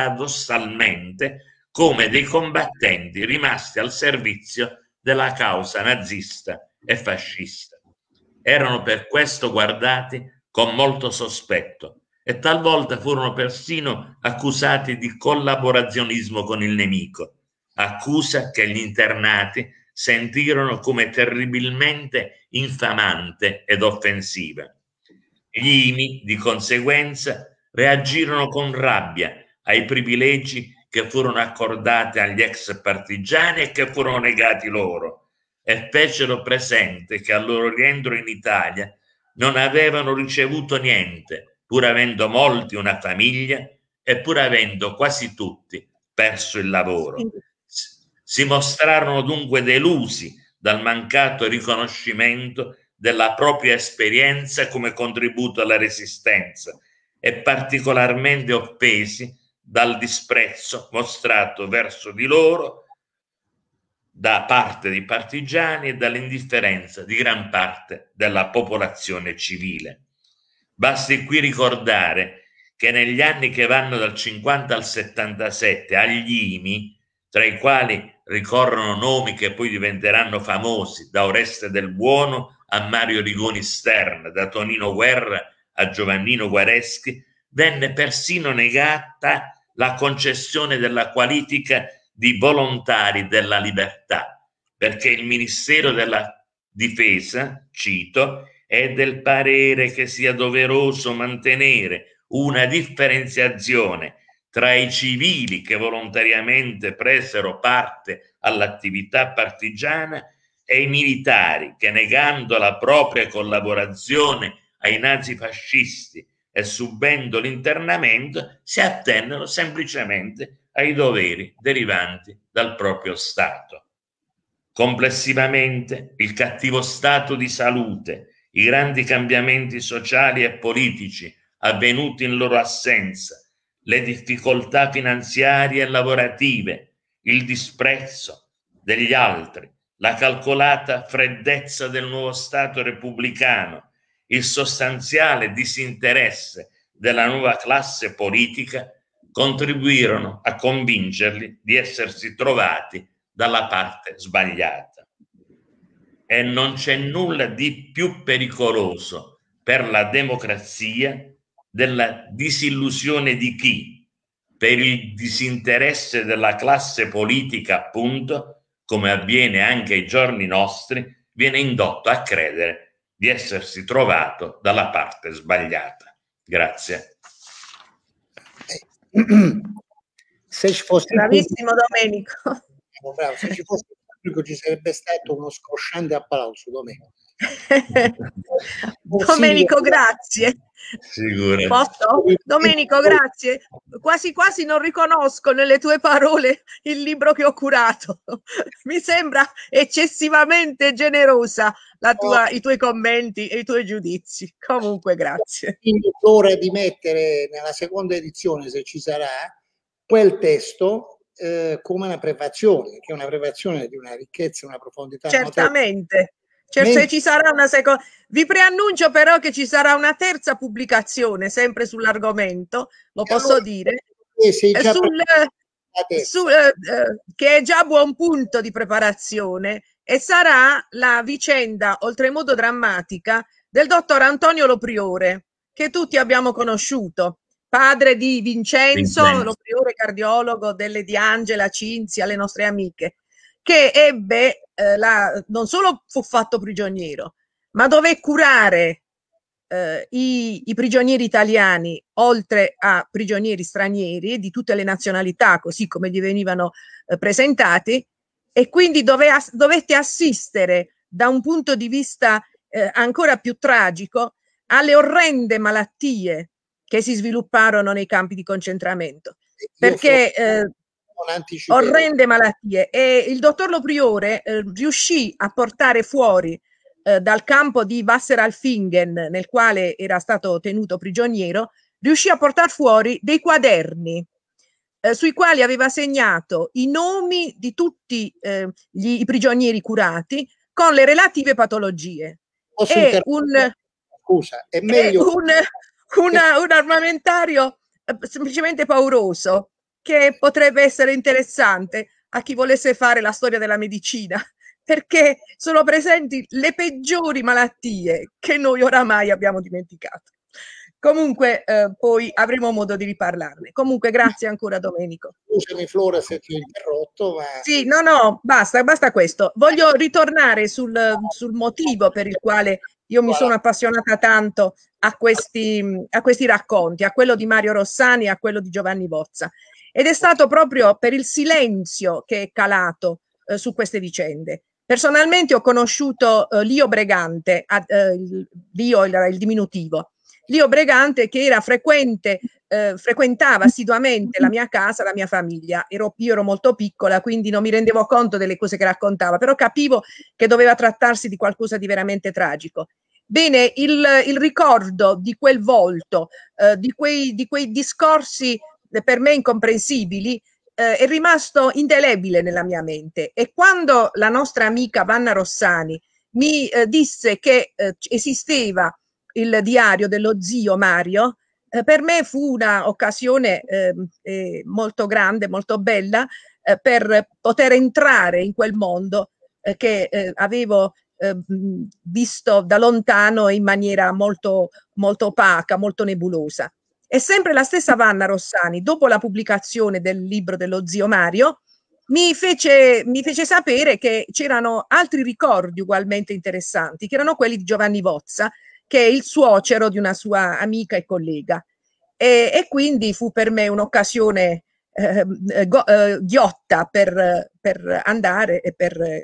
Speaker 2: paradossalmente, come dei combattenti rimasti al servizio della causa nazista e fascista. Erano per questo guardati con molto sospetto e talvolta furono persino accusati di collaborazionismo con il nemico, accusa che gli internati sentirono come terribilmente infamante ed offensiva. Gli Imi, di conseguenza, reagirono con rabbia ai privilegi che furono accordati agli ex partigiani e che furono negati loro, e fecero presente che al loro rientro in Italia non avevano ricevuto niente, pur avendo molti una famiglia e pur avendo quasi tutti perso il lavoro. Si mostrarono dunque delusi dal mancato riconoscimento della propria esperienza come contributo alla resistenza e particolarmente offesi dal disprezzo mostrato verso di loro da parte dei partigiani e dall'indifferenza di gran parte della popolazione civile. Basti qui ricordare che negli anni che vanno dal 50 al 77 agli IMI, tra i quali ricorrono nomi che poi diventeranno famosi, da Oreste Del Buono a Mario Rigoni Stern, da Tonino Guerra a Giovannino Guareschi, venne persino negata la concessione della qualifica di volontari della libertà, perché il Ministero della Difesa, cito, è del parere che sia doveroso mantenere una differenziazione tra i civili che volontariamente presero parte all'attività partigiana e i militari che, negando la propria collaborazione ai nazifascisti e subendo l'internamento, si attennero semplicemente ai doveri derivanti dal proprio Stato. Complessivamente, il cattivo stato di salute, i grandi cambiamenti sociali e politici avvenuti in loro assenza, le difficoltà finanziarie e lavorative, il disprezzo degli altri, la calcolata freddezza del nuovo Stato repubblicano, il sostanziale disinteresse della nuova classe politica contribuirono a convincerli di essersi trovati dalla parte sbagliata. E non c'è nulla di più pericoloso per la democrazia della disillusione di chi, per il disinteresse della classe politica, appunto, come avviene anche ai giorni nostri, viene indotto a credere di essersi trovato dalla parte sbagliata. Grazie.
Speaker 1: Se ci fosse
Speaker 4: Bravissimo Domenico.
Speaker 1: bravo, se ci fosse il pubblico ci sarebbe stato uno scrosciante applauso, Domenico.
Speaker 4: Domenico, grazie. Posso? Domenico, grazie. Quasi quasi non riconosco nelle tue parole il libro che ho curato. Mi sembra eccessivamente generosa i tuoi commenti e i tuoi giudizi. Comunque, grazie.
Speaker 1: L'ora di mettere nella seconda edizione, se ci sarà, quel testo come una prefazione, che è una prefazione di una ricchezza e una profondità.
Speaker 4: Certamente. Se ci sarà una seconda, vi preannuncio però che ci sarà una terza pubblicazione sempre sull'argomento, lo posso dire, che è già a buon punto di preparazione, e sarà la vicenda oltremodo drammatica del dottor Antonio Lo Priore, che tutti abbiamo conosciuto, padre di Vincenzo Lo Priore, cardiologo, delle di Angela, Cinzia, le nostre amiche, che ebbe non solo fu fatto prigioniero, ma dové curare i prigionieri italiani, oltre a prigionieri stranieri di tutte le nazionalità, così come gli venivano presentati, e quindi dovette assistere da un punto di vista ancora più tragico alle orrende malattie che si svilupparono nei campi di concentramento, perché orrende malattie, e il dottor Lo Priore riuscì a portare fuori dal campo di Wasseralfingen, nel quale era stato tenuto prigioniero, riuscì a portare fuori dei quaderni sui quali aveva segnato i nomi di tutti i prigionieri curati con le relative patologie. E un armamentario semplicemente pauroso, che potrebbe essere interessante a chi volesse fare la storia della medicina, perché sono presenti le peggiori malattie che noi oramai abbiamo dimenticato. Comunque poi avremo modo di riparlarne. Comunque grazie ancora Domenico.
Speaker 1: Scusami Flora se ti ho interrotto, ma...
Speaker 4: Sì, no, basta questo. Voglio ritornare sul motivo per il quale io mi sono appassionata tanto a questi racconti, a quello di Mario Rossani e a quello di Giovanni Bozza. Ed è stato proprio per il silenzio che è calato su queste vicende. Personalmente ho conosciuto Lio Bregante, Lio era il diminutivo, Lio Bregante, che era frequentava assiduamente la mia casa, la mia famiglia. Io ero molto piccola, quindi non mi rendevo conto delle cose che raccontava, però capivo che doveva trattarsi di qualcosa di veramente tragico. Bene, il ricordo di quel volto, di quei discorsi per me incomprensibili, è rimasto indelebile nella mia mente. E quando la nostra amica Vanna Rossani mi disse che esisteva il diario dello zio Mario, per me fu una occasione molto grande, molto bella, per poter entrare in quel mondo che avevo visto da lontano in maniera molto, molto opaca, molto nebulosa. E sempre la stessa Vanna Rossani, dopo la pubblicazione del libro dello zio Mario, mi fece sapere che c'erano altri ricordi ugualmente interessanti, che erano quelli di Giovanni Vozza, che è il suocero di una sua amica e collega. E quindi fu per me un'occasione ghiotta per andare e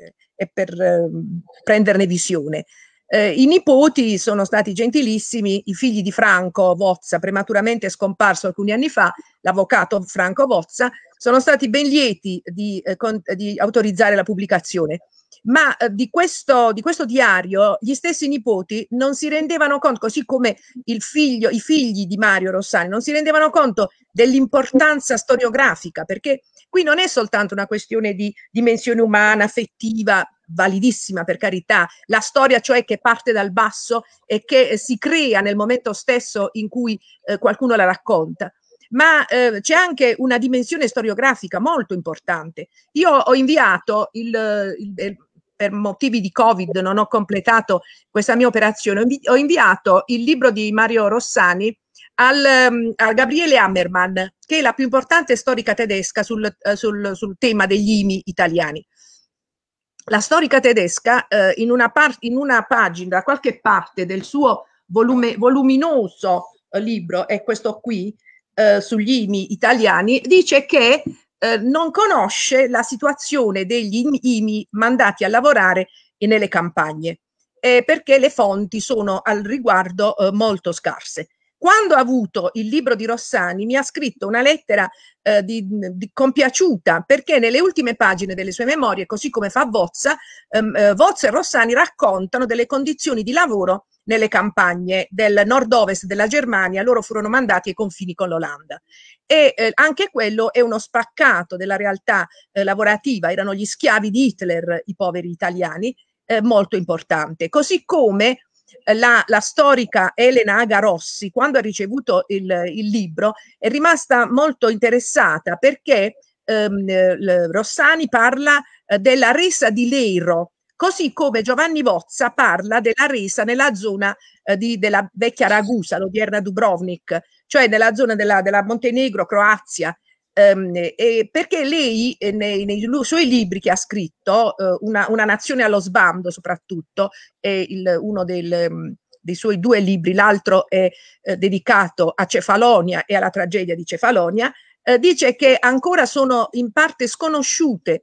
Speaker 4: per prenderne visione. I nipoti sono stati gentilissimi, i figli di Franco Vozza, prematuramente scomparso alcuni anni fa, l'avvocato Franco Vozza, sono stati ben lieti di autorizzare la pubblicazione. Ma di questo diario gli stessi nipoti non si rendevano conto, così come i figli di Mario Rossani non si rendevano conto dell'importanza storiografica, perché qui non è soltanto una questione di dimensione umana, affettiva, validissima per carità, la storia cioè che parte dal basso e che si crea nel momento stesso in cui qualcuno la racconta, ma c'è anche una dimensione storiografica molto importante. Io ho inviato per motivi di Covid non ho completato questa mia operazione, ho inviato il libro di Mario Rossani a Gabriele Hammermann, che è la più importante storica tedesca sul tema degli IMI italiani. La storica tedesca in una pagina, da qualche parte del suo voluminoso libro, è questo qui, sugli IMI italiani, dice che non conosce la situazione degli IMI mandati a lavorare nelle campagne, perché le fonti sono al riguardo molto scarse. Quando ha avuto il libro di Rossani mi ha scritto una lettera compiaciuta, perché nelle ultime pagine delle sue memorie, così come fa Vozza, Vozza e Rossani raccontano delle condizioni di lavoro nelle campagne del nord-ovest della Germania. Loro furono mandati ai confini con l'Olanda. E anche quello è uno spaccato della realtà lavorativa, erano gli schiavi di Hitler, i poveri italiani, molto importante. Così come la storica Elena Agarossi, quando ha ricevuto il libro, è rimasta molto interessata, perché Rossani parla della resa di Leiro, così come Giovanni Vozza parla della resa nella zona della vecchia Ragusa, l'odierna Dubrovnik, cioè nella zona della Montenegro, Croazia, perché lei nei suoi libri che ha scritto, una nazione allo sbando soprattutto, è uno dei suoi 2 libri, l'altro è dedicato a Cefalonia e alla tragedia di Cefalonia, dice che ancora sono in parte sconosciute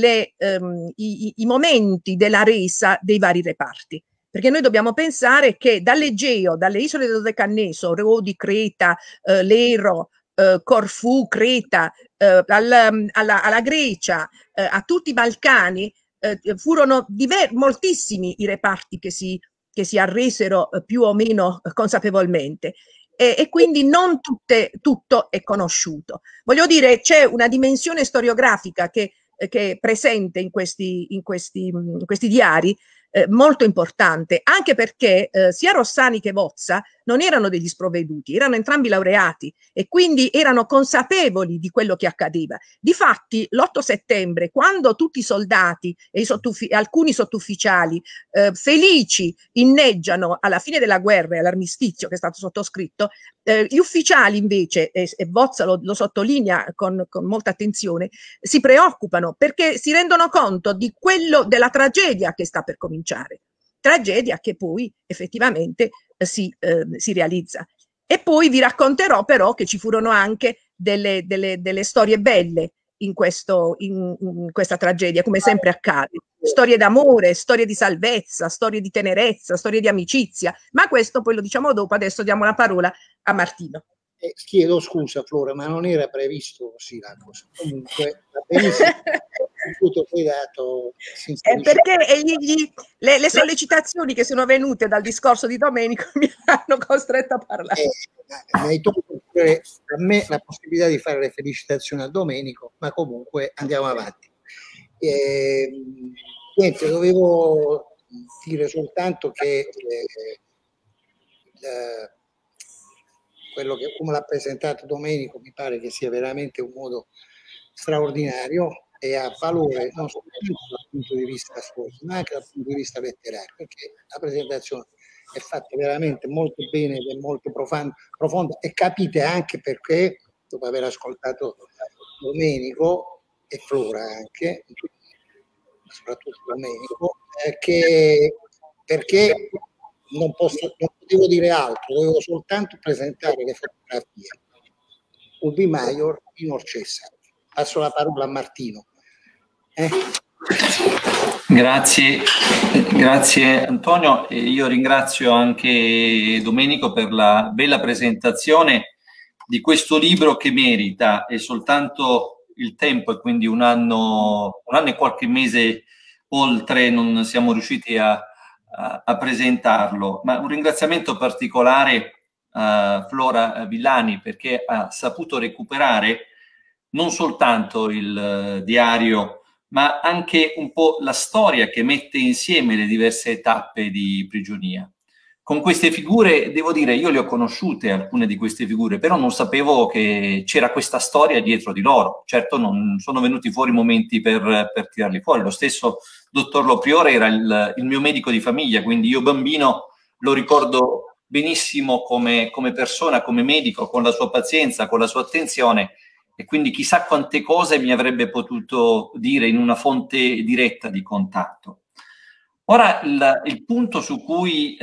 Speaker 4: i momenti della resa dei vari reparti. Perché noi dobbiamo pensare che dall'Egeo, dalle isole del Dodecanneso, Rodi, Creta, Lero, Corfù, Creta, alla Grecia, a tutti i Balcani, furono moltissimi i reparti che si arresero più o meno consapevolmente. E quindi non tutto è conosciuto. Voglio dire, c'è una dimensione storiografica che è presente in questi diari, molto importante, anche perché sia Rossani che Vozza non erano degli sprovveduti, erano entrambi laureati e quindi erano consapevoli di quello che accadeva. Difatti l'8 settembre, quando tutti i soldati e alcuni sottufficiali felici inneggiano alla fine della guerra e all'armistizio che è stato sottoscritto, gli ufficiali invece, e Vozza lo sottolinea con molta attenzione, si preoccupano perché si rendono conto della tragedia che sta per cominciare. Tragedia che poi effettivamente si realizza. E poi vi racconterò però che ci furono anche delle storie belle in questa tragedia, come sempre accade. Storie d'amore, storie di salvezza, storie di tenerezza, storie di amicizia, ma questo poi lo diciamo dopo. Adesso diamo la parola a Martino.
Speaker 1: Chiedo scusa Flora, ma non era previsto così la cosa. Comunque va benissimo.
Speaker 4: Perché le sollecitazioni che sono venute dal discorso di Domenico mi hanno costretto a parlare.
Speaker 1: Mi hai tolto a me la possibilità di fare le felicitazioni a Domenico, ma comunque andiamo avanti. Niente, dovevo dire soltanto che come l'ha presentato Domenico, mi pare che sia veramente un modo straordinario e ha valore non soltanto dal punto di vista storico, ma anche dal punto di vista letterario, perché la presentazione è fatta veramente molto bene ed è molto profonda, e capite anche perché, dopo aver ascoltato Domenico e Flora anche, soprattutto Domenico, perché non potevo dire altro, dovevo soltanto presentare le fotografie. Ubi Maior in Orcessa. Passo la parola a Martino.
Speaker 3: Grazie Antonio, e io ringrazio anche Domenico per la bella presentazione di questo libro che merita, è soltanto il tempo, e quindi un anno e qualche mese oltre non siamo riusciti a presentarlo, ma un ringraziamento particolare a Flora Villani, perché ha saputo recuperare non soltanto il diario, ma anche un po' la storia che mette insieme le diverse tappe di prigionia. Con queste figure, devo dire, io le ho conosciute, alcune di queste figure, però non sapevo che c'era questa storia dietro di loro. Certo, non sono venuti fuori momenti per tirarli fuori. Lo stesso dottor Lopriore era il mio medico di famiglia, quindi io bambino lo ricordo benissimo come persona, come medico, con la sua pazienza, con la sua attenzione, e quindi chissà quante cose mi avrebbe potuto dire in una fonte diretta di contatto. Ora il punto su cui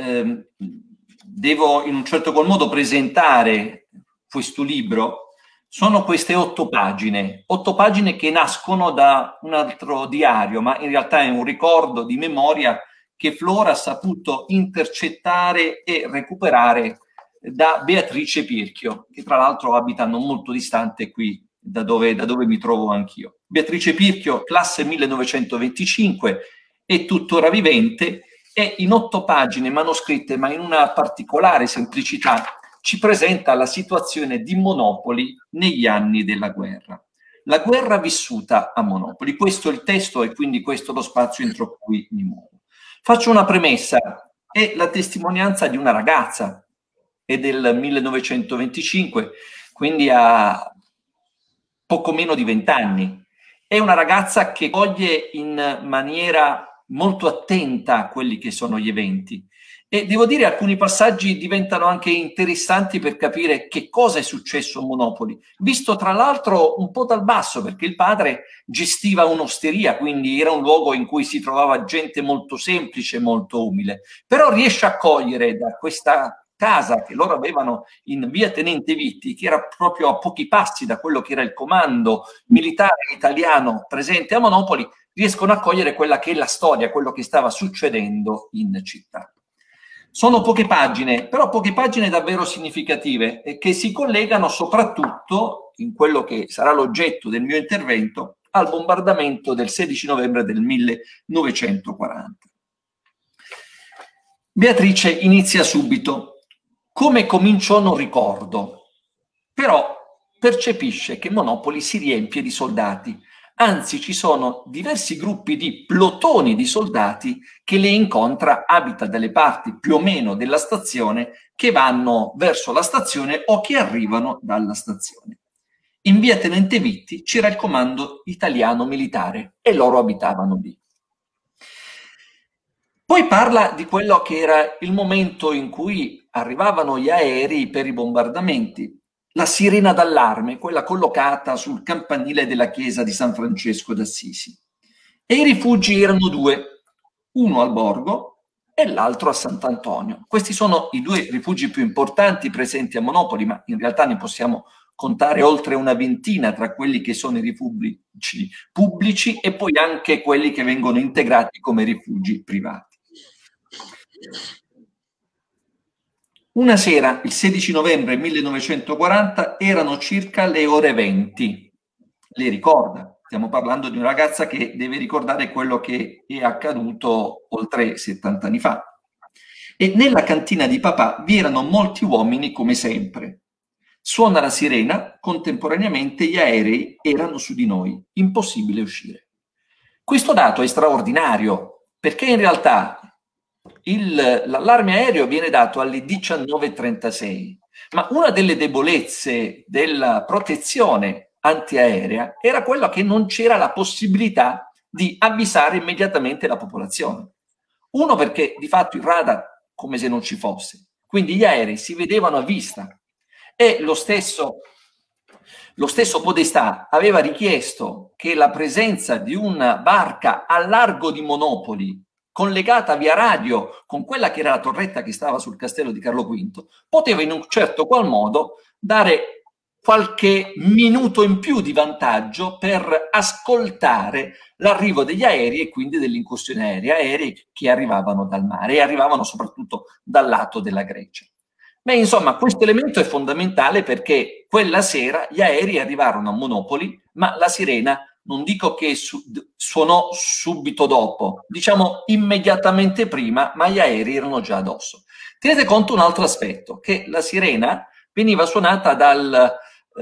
Speaker 3: devo in un certo qual modo presentare questo libro sono queste 8 pagine che nascono da un altro diario, ma in realtà è un ricordo di memoria che Flora ha saputo intercettare e recuperare da Beatrice Pirchio, che tra l'altro abita non molto distante qui da dove mi trovo anch'io. Beatrice Pirchio, classe 1925, è tuttora vivente e in 8 pagine manoscritte, ma in una particolare semplicità, ci presenta la situazione di Monopoli negli anni della guerra. La guerra vissuta a Monopoli. Questo è il testo e quindi questo è lo spazio entro cui mi muovo. Faccio una premessa: è la testimonianza di una ragazza, è del 1925, quindi ha poco meno di 20 anni. È una ragazza che coglie in maniera molto attenta a quelli che sono gli eventi, e devo dire alcuni passaggi diventano anche interessanti per capire che cosa è successo a Monopoli, visto tra l'altro un po' dal basso, perché il padre gestiva un'osteria, quindi era un luogo in cui si trovava gente molto semplice, molto umile, però riesce a cogliere da questa casa che loro avevano in via Tenente Vitti, che era proprio a pochi passi da quello che era il comando militare italiano presente a Monopoli, riescono a cogliere quella che è la storia, quello che stava succedendo in città. Sono poche pagine, però poche pagine davvero significative, e che si collegano soprattutto, in quello che sarà l'oggetto del mio intervento, al bombardamento del 16 novembre del 1940. Beatrice inizia subito. Come cominciò non ricordo, però percepisce che Monopoli si riempie di soldati. Anzi, ci sono diversi gruppi di plotoni di soldati che le incontra, abita dalle parti più o meno della stazione, che vanno verso la stazione o che arrivano dalla stazione. In via Tenente Vitti c'era il comando italiano militare e loro abitavano lì. Poi parla di quello che era il momento in cui arrivavano gli aerei per i bombardamenti. La sirena d'allarme, quella collocata sul campanile della chiesa di San Francesco d'Assisi. E i rifugi erano 2, uno al Borgo e l'altro a Sant'Antonio. Questi sono i 2 rifugi più importanti presenti a Monopoli, ma in realtà ne possiamo contare oltre una ventina tra quelli che sono i rifugi pubblici e poi anche quelli che vengono integrati come rifugi privati. Una sera, il 16 novembre 1940, erano circa le ore 20. Lei ricorda, stiamo parlando di una ragazza che deve ricordare quello che è accaduto oltre 70 anni fa. E nella cantina di papà vi erano molti uomini come sempre. Suona la sirena, contemporaneamente gli aerei erano su di noi, impossibile uscire. Questo dato è straordinario, perché in realtà l'allarme aereo viene dato alle 19:36, Ma una delle debolezze della protezione antiaerea era quella che non c'era la possibilità di avvisare immediatamente la popolazione. Uno, perché di fatto il radar come se non ci fosse, quindi gli aerei si vedevano a vista, e lo stesso Podestà aveva richiesto che la presenza di una barca a largo di Monopoli, collegata via radio con quella che era la torretta che stava sul castello di Carlo V, poteva in un certo qual modo dare qualche minuto in più di vantaggio per ascoltare l'arrivo degli aerei e quindi delle incursioni aeree che arrivavano dal mare e arrivavano soprattutto dal lato della Grecia. Beh, insomma, questo elemento è fondamentale perché quella sera gli aerei arrivarono a Monopoli, ma la sirena non dico che suonò subito dopo, diciamo immediatamente prima, ma gli aerei erano già addosso. Tenete conto un altro aspetto, che la sirena veniva suonata dal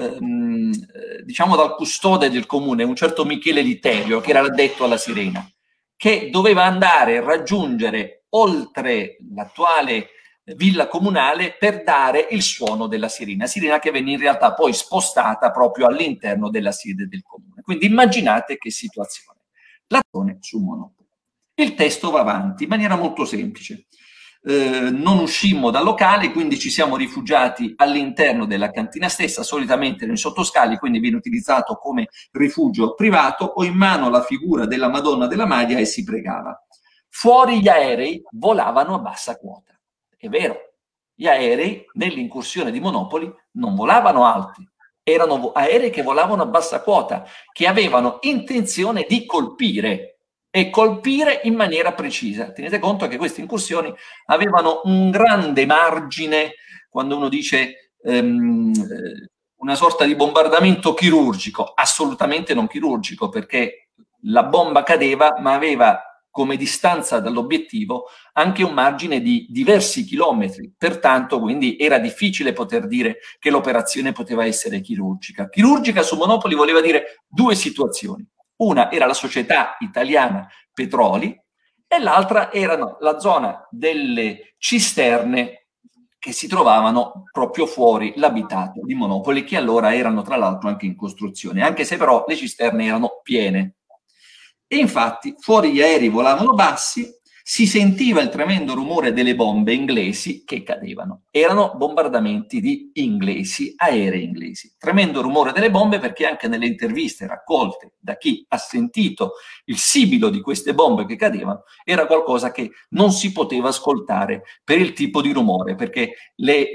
Speaker 3: custode del comune, un certo Michele Literio, che era addetto alla sirena, che doveva andare a raggiungere oltre l'attuale villa comunale per dare il suono della sirena che venne in realtà poi spostata proprio all'interno della sede del comune. Quindi immaginate che situazione. L'azione su Monopoli. Il testo va avanti in maniera molto semplice. Non uscimmo dal locale, quindi ci siamo rifugiati all'interno della cantina stessa, solitamente nei sottoscali, quindi viene utilizzato come rifugio privato. Ho in mano la figura della Madonna della Madia e si pregava. Fuori gli aerei volavano a bassa quota. È vero, gli aerei nell'incursione di Monopoli non volavano alti, erano aerei che volavano a bassa quota, che avevano intenzione di colpire e colpire in maniera precisa. Tenete conto che queste incursioni avevano un grande margine, quando uno dice una sorta di bombardamento chirurgico, assolutamente non chirurgico, perché la bomba cadeva ma aveva come distanza dall'obiettivo anche un margine di diversi chilometri, pertanto quindi era difficile poter dire che l'operazione poteva essere chirurgica. Chirurgica su Monopoli voleva dire due situazioni. Una era la società italiana Petroli e l'altra era la zona delle cisterne che si trovavano proprio fuori l'abitato di Monopoli, che allora erano tra l'altro anche in costruzione, anche se però le cisterne erano piene. E infatti fuori gli aerei volavano bassi, si sentiva il tremendo rumore delle bombe inglesi che cadevano. Erano bombardamenti di inglesi, aerei inglesi. Tremendo rumore delle bombe perché anche nelle interviste raccolte da chi ha sentito il sibilo di queste bombe che cadevano era qualcosa che non si poteva ascoltare per il tipo di rumore, perché le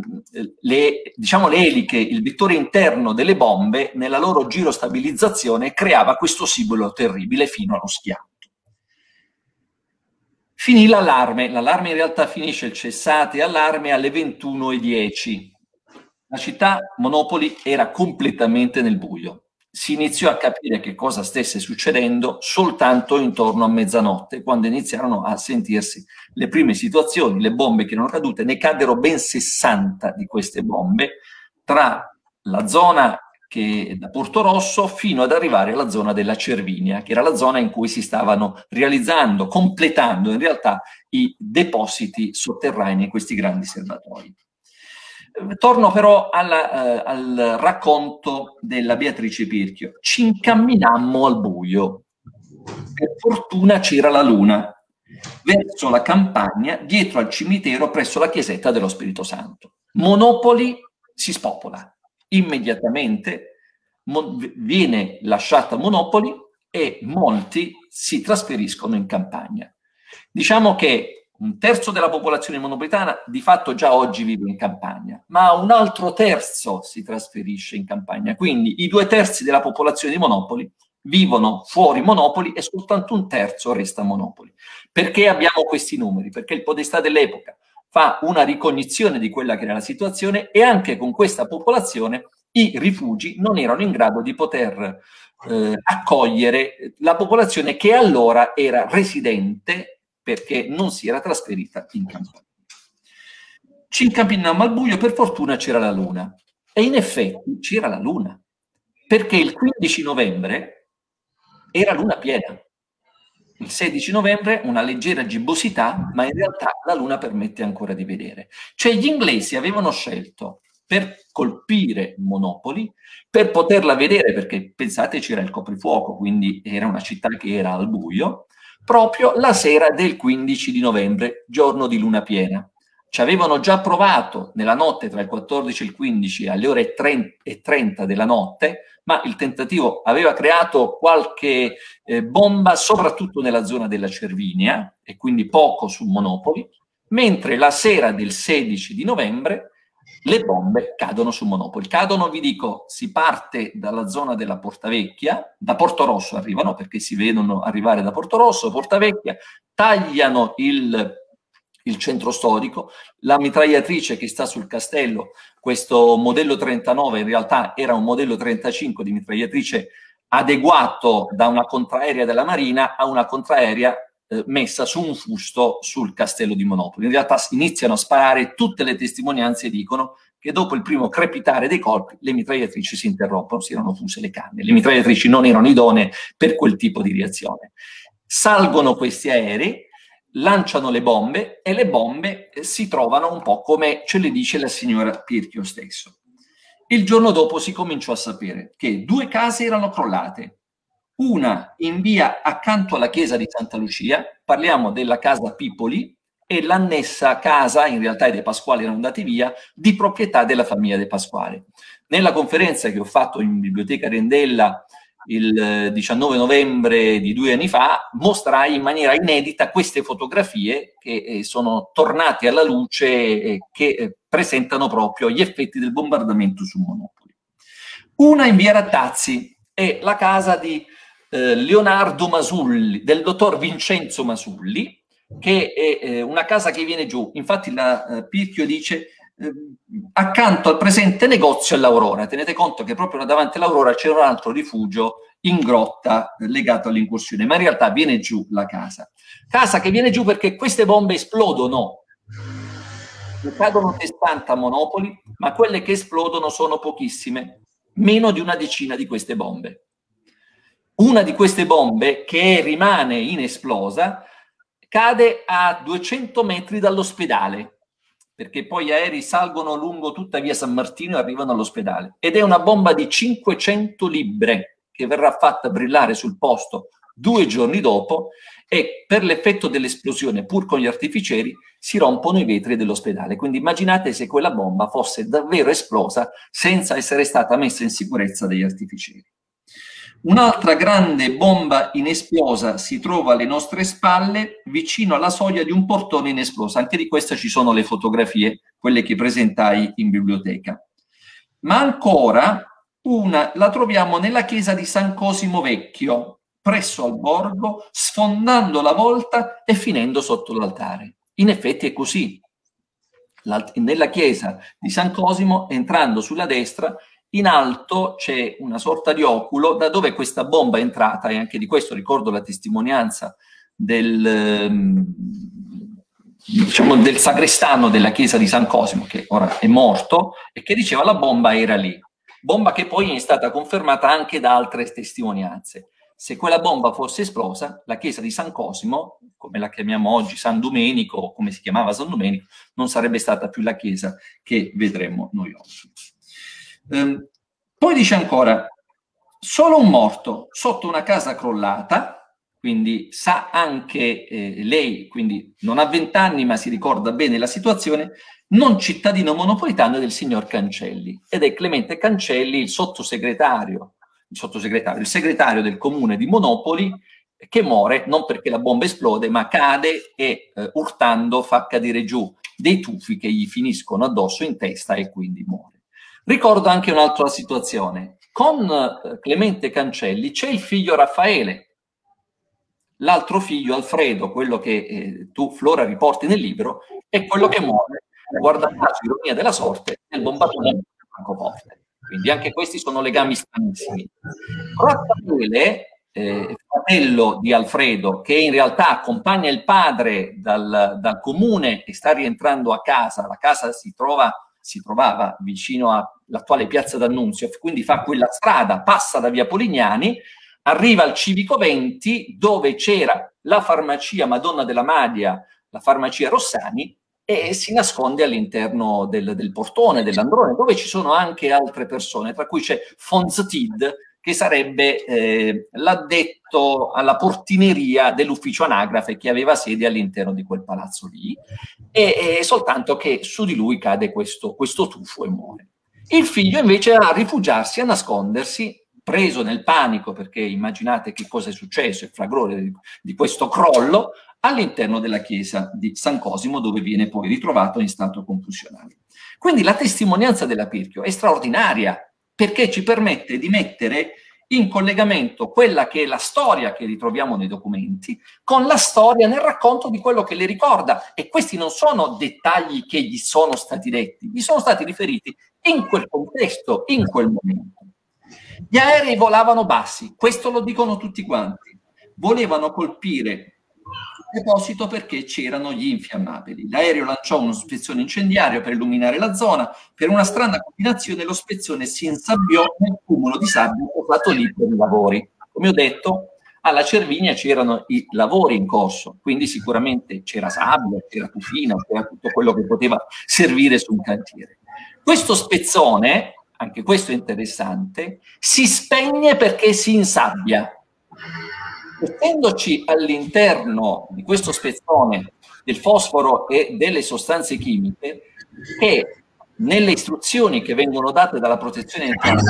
Speaker 3: eliche, il vettore interno delle bombe nella loro girostabilizzazione creava questo sibilo terribile fino allo schianto. Finì l'allarme in realtà finisce il cessate allarme alle 21:10. La città Monopoli era completamente nel buio. Si iniziò a capire che cosa stesse succedendo soltanto intorno a mezzanotte, quando iniziarono a sentirsi le prime situazioni, le bombe che erano cadute. Ne caddero ben 60 di queste bombe tra la zona che da Porto Rosso fino ad arrivare alla zona della Cervinia, che era la zona in cui si stavano realizzando, completando in realtà i depositi sotterranei, questi grandi serbatoi. Torno però al racconto della Beatrice Pirchio. Ci incamminammo al buio. Per fortuna c'era la luna, verso la campagna, dietro al cimitero, presso la chiesetta dello Spirito Santo. Monopoli si spopola. Immediatamente viene lasciata Monopoli e molti si trasferiscono in campagna. Diciamo che un terzo della popolazione monopolitana di fatto già oggi vive in campagna, ma un altro terzo si trasferisce in campagna. Quindi i 2/3 della popolazione di Monopoli vivono fuori Monopoli e soltanto un terzo resta a Monopoli. Perché abbiamo questi numeri? Perché il Podestà dell'epoca fa una ricognizione di quella che era la situazione e anche con questa popolazione i rifugi non erano in grado di poter accogliere la popolazione che allora era residente perché non si era trasferita in campagna. Ci incamminiamo al buio, per fortuna c'era la luna. E in effetti c'era la luna, perché il 15 novembre era luna piena. il 16 novembre una leggera gibbosità, ma in realtà la luna permette ancora di vedere. Cioè gli inglesi avevano scelto per colpire Monopoli, per poterla vedere, perché pensate c'era il coprifuoco, quindi era una città che era al buio, proprio la sera del 15 di novembre, giorno di luna piena. Ci avevano già provato nella notte tra il 14 e il 15 alle ore 30 della notte, ma il tentativo aveva creato qualche bomba, soprattutto nella zona della Cervinia, e quindi poco su Monopoli, mentre la sera del 16 di novembre le bombe cadono su Monopoli. Cadono, vi dico, si parte dalla zona della Porta Vecchia, da Porto Rosso arrivano, perché si vedono arrivare da Porto Rosso, Porta Vecchia, tagliano il centro storico, la mitragliatrice che sta sul castello, questo modello 39 in realtà era un modello 35 di mitragliatrice adeguato da una contraerea della Marina a una contraerea messa su un fusto sul castello di Monopoli. In realtà iniziano a sparare, tutte le testimonianze dicono che dopo il primo crepitare dei colpi le mitragliatrici si interrompono, si erano fuse le canne. Le mitragliatrici non erano idonee per quel tipo di reazione. Salgono questi aerei, lanciano le bombe e le bombe si trovano un po' come ce le dice la signora Pirchio stesso. Il giorno dopo si cominciò a sapere che 2 case erano crollate, una in via accanto alla chiesa di Santa Lucia, parliamo della casa Pipoli, e l'annessa casa, in realtà i De Pasquale erano andati via, di proprietà della famiglia De Pasquale. Nella conferenza che ho fatto in Biblioteca Rendella il 19 novembre di 2 anni fa, mostrai in maniera inedita queste fotografie che sono tornate alla luce e che presentano proprio gli effetti del bombardamento su Monopoli. Una in via Rattazzi è la casa di Leonardo Masulli, del dottor Vincenzo Masulli, che è una casa che viene giù. Infatti la Pirchio dice accanto al presente negozio all'Aurora. Tenete conto che proprio davanti all'Aurora c'era un altro rifugio in grotta legato all'incursione, ma in realtà viene giù la casa. Casa che viene giù perché queste bombe esplodono. Ne cadono 60 a Monopoli, ma quelle che esplodono sono pochissime, meno di una decina di queste bombe. Una di queste bombe, che rimane inesplosa, cade a 200 metri dall'ospedale, perché poi gli aerei salgono lungo tutta via San Martino e arrivano all'ospedale. Ed è una bomba di 500 libbre che verrà fatta brillare sul posto 2 giorni dopo, e per l'effetto dell'esplosione, pur con gli artificieri, si rompono i vetri dell'ospedale. Quindi immaginate se quella bomba fosse davvero esplosa senza essere stata messa in sicurezza dagli artificieri. Un'altra grande bomba inesplosa si trova alle nostre spalle, vicino alla soglia di un portone inesploso. Anche di questa ci sono le fotografie, quelle che presentai in biblioteca. Ma ancora una la troviamo nella chiesa di San Cosimo Vecchio, presso al borgo, sfondando la volta e finendo sotto l'altare. In effetti è così. Nella chiesa di San Cosimo, entrando sulla destra, in alto c'è una sorta di oculo da dove questa bomba è entrata, e anche di questo ricordo la testimonianza del sagrestano della chiesa di San Cosimo, che ora è morto, e che diceva la bomba era lì. Bomba che poi è stata confermata anche da altre testimonianze. Se quella bomba fosse esplosa, la chiesa di San Cosimo, come la chiamiamo oggi San Domenico, o come si chiamava San Domenico, non sarebbe stata più la chiesa che vedremo noi oggi. Poi dice ancora, solo un morto sotto una casa crollata, quindi sa anche lei, quindi non ha 20 anni ma si ricorda bene la situazione, non cittadino monopolitano del signor Cancelli, ed è Clemente Cancelli il segretario del comune di Monopoli, che muore non perché la bomba esplode, ma cade e urtando fa cadere giù dei tuffi che gli finiscono addosso in testa e quindi muore. Ricordo anche un'altra situazione. Con Clemente Cancelli c'è il figlio Raffaele, l'altro figlio Alfredo, quello che tu, Flora, riporti nel libro, è quello che muore, guarda caso, ironia della sorte, nel bombardamento di Francoforte. Quindi anche questi sono legami stranissimi. Raffaele, fratello di Alfredo, che in realtà accompagna il padre dal comune e sta rientrando a casa, la casa si trovava vicino all'attuale piazza d'Annunzio, quindi fa quella strada, passa da via Polignani, arriva al Civico 20 dove c'era la farmacia Madonna della Madia, la farmacia Rossani, e si nasconde all'interno del portone, dell'androne, dove ci sono anche altre persone, tra cui c'è Fonstid, che sarebbe l'addetto alla portineria dell'ufficio anagrafe che aveva sede all'interno di quel palazzo lì, e soltanto che su di lui cade questo tuffo e muore. Il figlio invece va a rifugiarsi, a nascondersi, preso nel panico, perché immaginate che cosa è successo, il fragore di questo crollo, all'interno della chiesa di San Cosimo, dove viene poi ritrovato in stato confusionale. Quindi la testimonianza della Pirchio è straordinaria, perché ci permette di mettere in collegamento quella che è la storia che ritroviamo nei documenti con la storia nel racconto di quello che le ricorda, e questi non sono dettagli che gli sono stati detti, gli sono stati riferiti in quel contesto, in quel momento. Gli aerei volavano bassi, questo lo dicono tutti quanti, volevano colpire il deposito perché c'erano gli infiammabili. L'aereo lanciò uno spezzone incendiario per illuminare la zona, per una strana combinazione lo spezzone si insabbiò nel cumulo di sabbia posato lì per i lavori. Come ho detto, alla Cervinia c'erano i lavori in corso, quindi sicuramente c'era sabbia, c'era tufina, c'era tutto quello che poteva servire su un cantiere. Questo spezzone, anche questo è interessante, si spegne perché si insabbia. Essendoci all'interno di questo spezzone del fosforo e delle sostanze chimiche, che nelle istruzioni che vengono date dalla protezione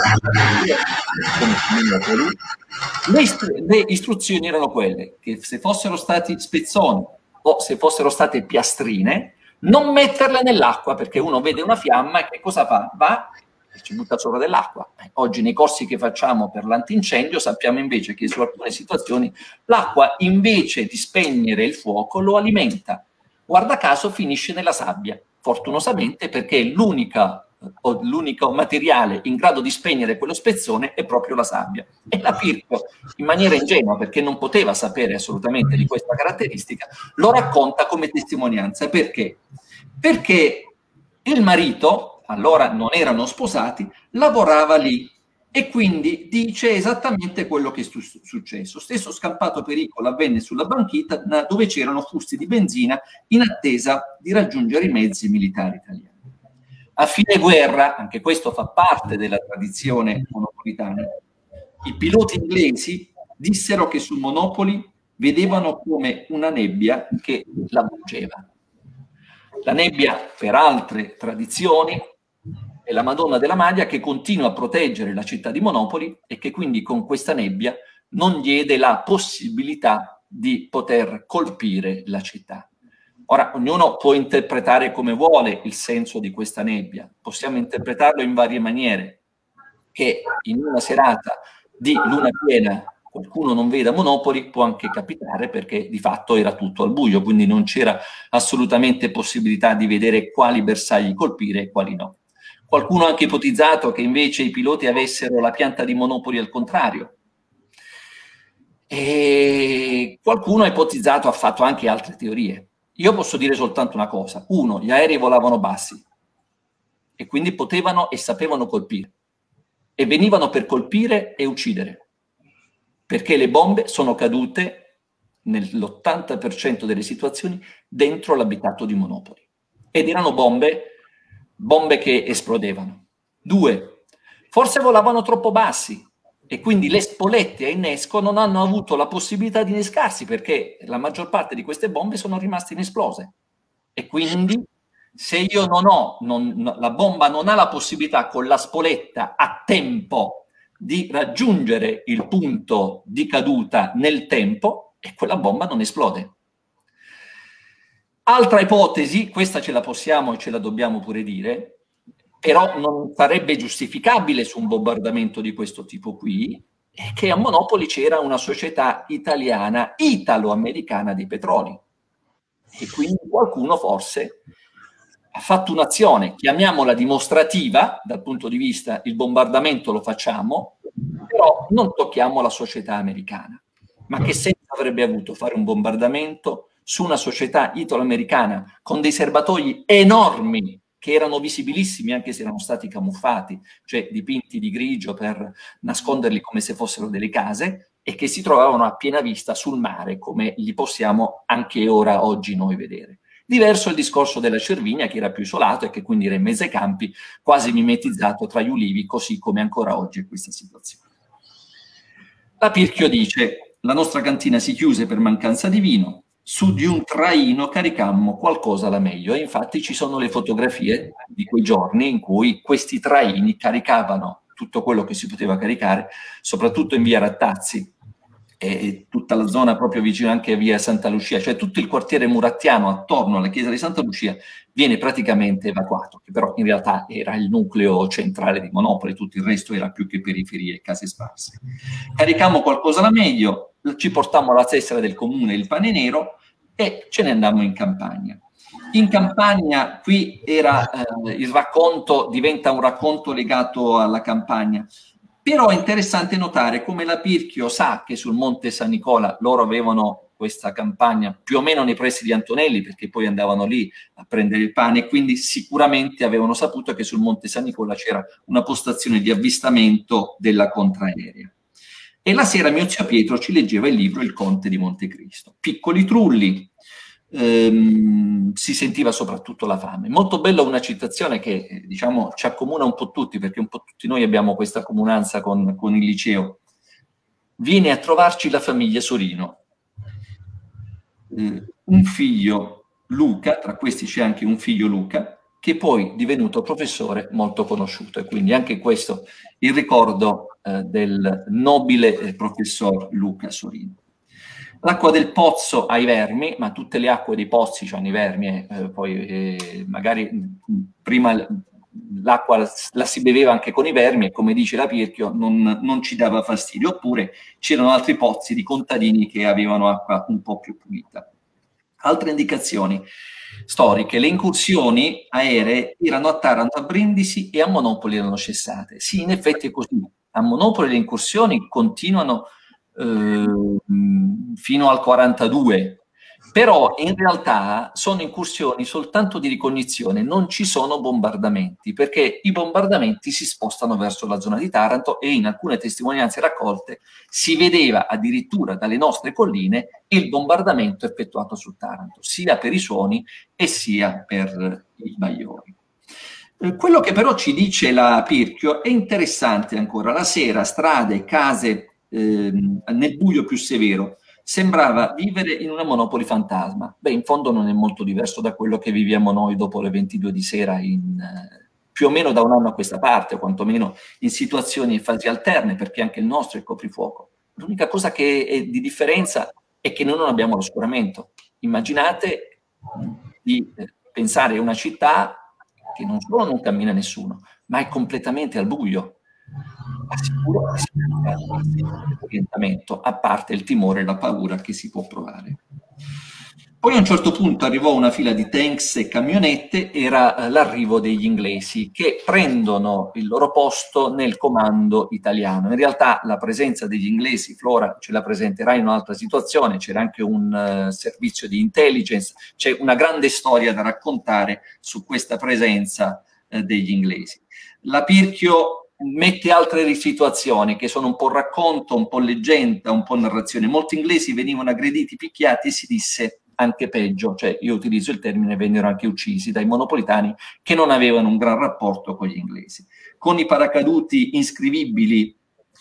Speaker 3: le istruzioni erano quelle che se fossero stati spezzoni o se fossero state piastrine, non metterle nell'acqua, perché uno vede una fiamma e che cosa fa? Va e ci butta sopra dell'acqua. Oggi nei corsi che facciamo per l'antincendio sappiamo invece che su alcune situazioni l'acqua, invece di spegnere il fuoco, lo alimenta. Guarda caso finisce nella sabbia, fortunosamente, perché l'unico materiale in grado di spegnere quello spezzone è proprio la sabbia. E la Pirchio, in maniera ingenua, perché non poteva sapere assolutamente di questa caratteristica, lo racconta come testimonianza. Perché? Perché il marito, allora non erano sposati, lavorava lì e quindi dice esattamente quello che è successo. Stesso scampato pericolo avvenne sulla banchita dove c'erano fusti di benzina in attesa di raggiungere i mezzi militari italiani. A fine guerra, anche questo fa parte della tradizione monopolitana, i piloti inglesi dissero che sul Monopoli vedevano come una nebbia che l'avvolgeva. La nebbia, per altre tradizioni, è la Madonna della Madia che continua a proteggere la città di Monopoli e che quindi con questa nebbia non diede la possibilità di poter colpire la città. Ora, ognuno può interpretare come vuole il senso di questa nebbia, possiamo interpretarlo in varie maniere, che in una serata di luna piena qualcuno non veda Monopoli può anche capitare, perché di fatto era tutto al buio, quindi non c'era assolutamente possibilità di vedere quali bersagli colpire e quali no. Qualcuno ha anche ipotizzato che invece i piloti avessero la pianta di Monopoli al contrario. E qualcuno ha ipotizzato, ha fatto anche altre teorie. Io posso dire soltanto una cosa. Uno, gli aerei volavano bassi e quindi potevano e sapevano colpire. E venivano per colpire e uccidere. Perché le bombe sono cadute nell'80% delle situazioni dentro l'abitato di Monopoli. Ed erano bombe che esplodevano. Due, forse volavano troppo bassi e quindi le spolette a innesco non hanno avuto la possibilità di innescarsi, perché la maggior parte di queste bombe sono rimaste inesplose. E quindi se io la bomba non ha la possibilità con la spoletta a tempo di raggiungere il punto di caduta nel tempo, e quella bomba non esplode. Altra ipotesi, questa ce la possiamo e ce la dobbiamo pure dire, però non sarebbe giustificabile su un bombardamento di questo tipo qui, è che a Monopoli c'era una società italiana, italo-americana di petroli. E quindi qualcuno forse ha fatto un'azione, chiamiamola dimostrativa, dal punto di vista il bombardamento lo facciamo, però non tocchiamo la società americana. Ma che senso avrebbe avuto fare un bombardamento su una società italo-americana con dei serbatoi enormi che erano visibilissimi anche se erano stati camuffati, cioè dipinti di grigio per nasconderli come se fossero delle case, e che si trovavano a piena vista sul mare, come li possiamo anche ora, oggi, noi vedere. Diverso il discorso della Cervinia, che era più isolato e che quindi era in mezzo ai campi, quasi mimetizzato tra gli ulivi, così come ancora oggi è questa situazione. La Pirchio dice: la nostra cantina si chiuse per mancanza di vino, su di un traino caricammo qualcosa alla meglio. E infatti ci sono le fotografie di quei giorni in cui questi traini caricavano tutto quello che si poteva caricare, soprattutto in via Rattazzi e tutta la zona proprio vicino anche a via Santa Lucia, cioè tutto il quartiere murattiano attorno alla chiesa di Santa Lucia viene praticamente evacuato, che però in realtà era il nucleo centrale di Monopoli, tutto il resto era più che periferie e case sparse. Caricammo qualcosa alla meglio, ci portammo la tessera del comune, il pane nero, e ce ne andammo in campagna. In campagna qui era il racconto, diventa un racconto legato alla campagna. Però è interessante notare come la Pirchio sa che sul Monte San Nicola loro avevano questa campagna più o meno nei pressi di Antonelli, perché poi andavano lì a prendere il pane, e quindi sicuramente avevano saputo che sul Monte San Nicola c'era una postazione di avvistamento della contraerea. E la sera mio zio Pietro ci leggeva il libro Il Conte di Montecristo. Piccoli trulli, si sentiva soprattutto la fame. Molto bella una citazione che diciamo ci accomuna un po' tutti, perché un po' tutti noi abbiamo questa comunanza con il liceo. Viene a trovarci la famiglia Sorino, un figlio Luca, tra questi c'è anche un figlio Luca, che poi è divenuto professore molto conosciuto, e quindi anche questo il ricordo del nobile professor Luca Sorino. L'acqua del pozzo ha i vermi, ma tutte le acque dei pozzi hanno i vermi, poi magari prima l'acqua la si beveva anche con i vermi e, come dice la Pirchio, non ci dava fastidio, oppure c'erano altri pozzi di contadini che avevano acqua un po' più pulita. Altre indicazioni storiche: le incursioni aeree erano a Taranto, a Brindisi e a Monopoli erano cessate. Sì, in effetti è così. A Monopoli le incursioni continuano fino al 42, però in realtà sono incursioni soltanto di ricognizione, non ci sono bombardamenti, perché i bombardamenti si spostano verso la zona di Taranto, e in alcune testimonianze raccolte si vedeva addirittura dalle nostre colline il bombardamento effettuato su Taranto, sia per i suoni e sia per i bagliori. Quello che però ci dice la Pirchio è interessante ancora. La sera, strade, case, nel buio più severo, sembrava vivere in una Monopoli fantasma. Beh, in fondo non è molto diverso da quello che viviamo noi dopo le 22 di sera, più o meno da un anno a questa parte, o quantomeno in situazioni e fasi alterne, perché anche il nostro è coprifuoco. L'unica cosa che è di differenza è che noi non abbiamo lo scuramento. Immaginate di pensare a una città che non solo non cammina nessuno, ma è completamente al buio. Assicuro che si può orientamento, a parte il timore e la paura che si può provare. Poi a un certo punto arrivò una fila di tanks e camionette, era l'arrivo degli inglesi, che prendono il loro posto nel comando italiano. In realtà la presenza degli inglesi, Flora ce la presenterà in un'altra situazione, c'era anche un servizio di intelligence, c'è una grande storia da raccontare su questa presenza degli inglesi. La Pirchio mette altre situazioni che sono un po' racconto, un po' leggenda, un po' narrazione. Molti inglesi venivano aggrediti, picchiati, e si disse anche peggio, cioè io utilizzo il termine, vennero anche uccisi dai monopolitani che non avevano un gran rapporto con gli inglesi. Con i paracaduti inscrivibili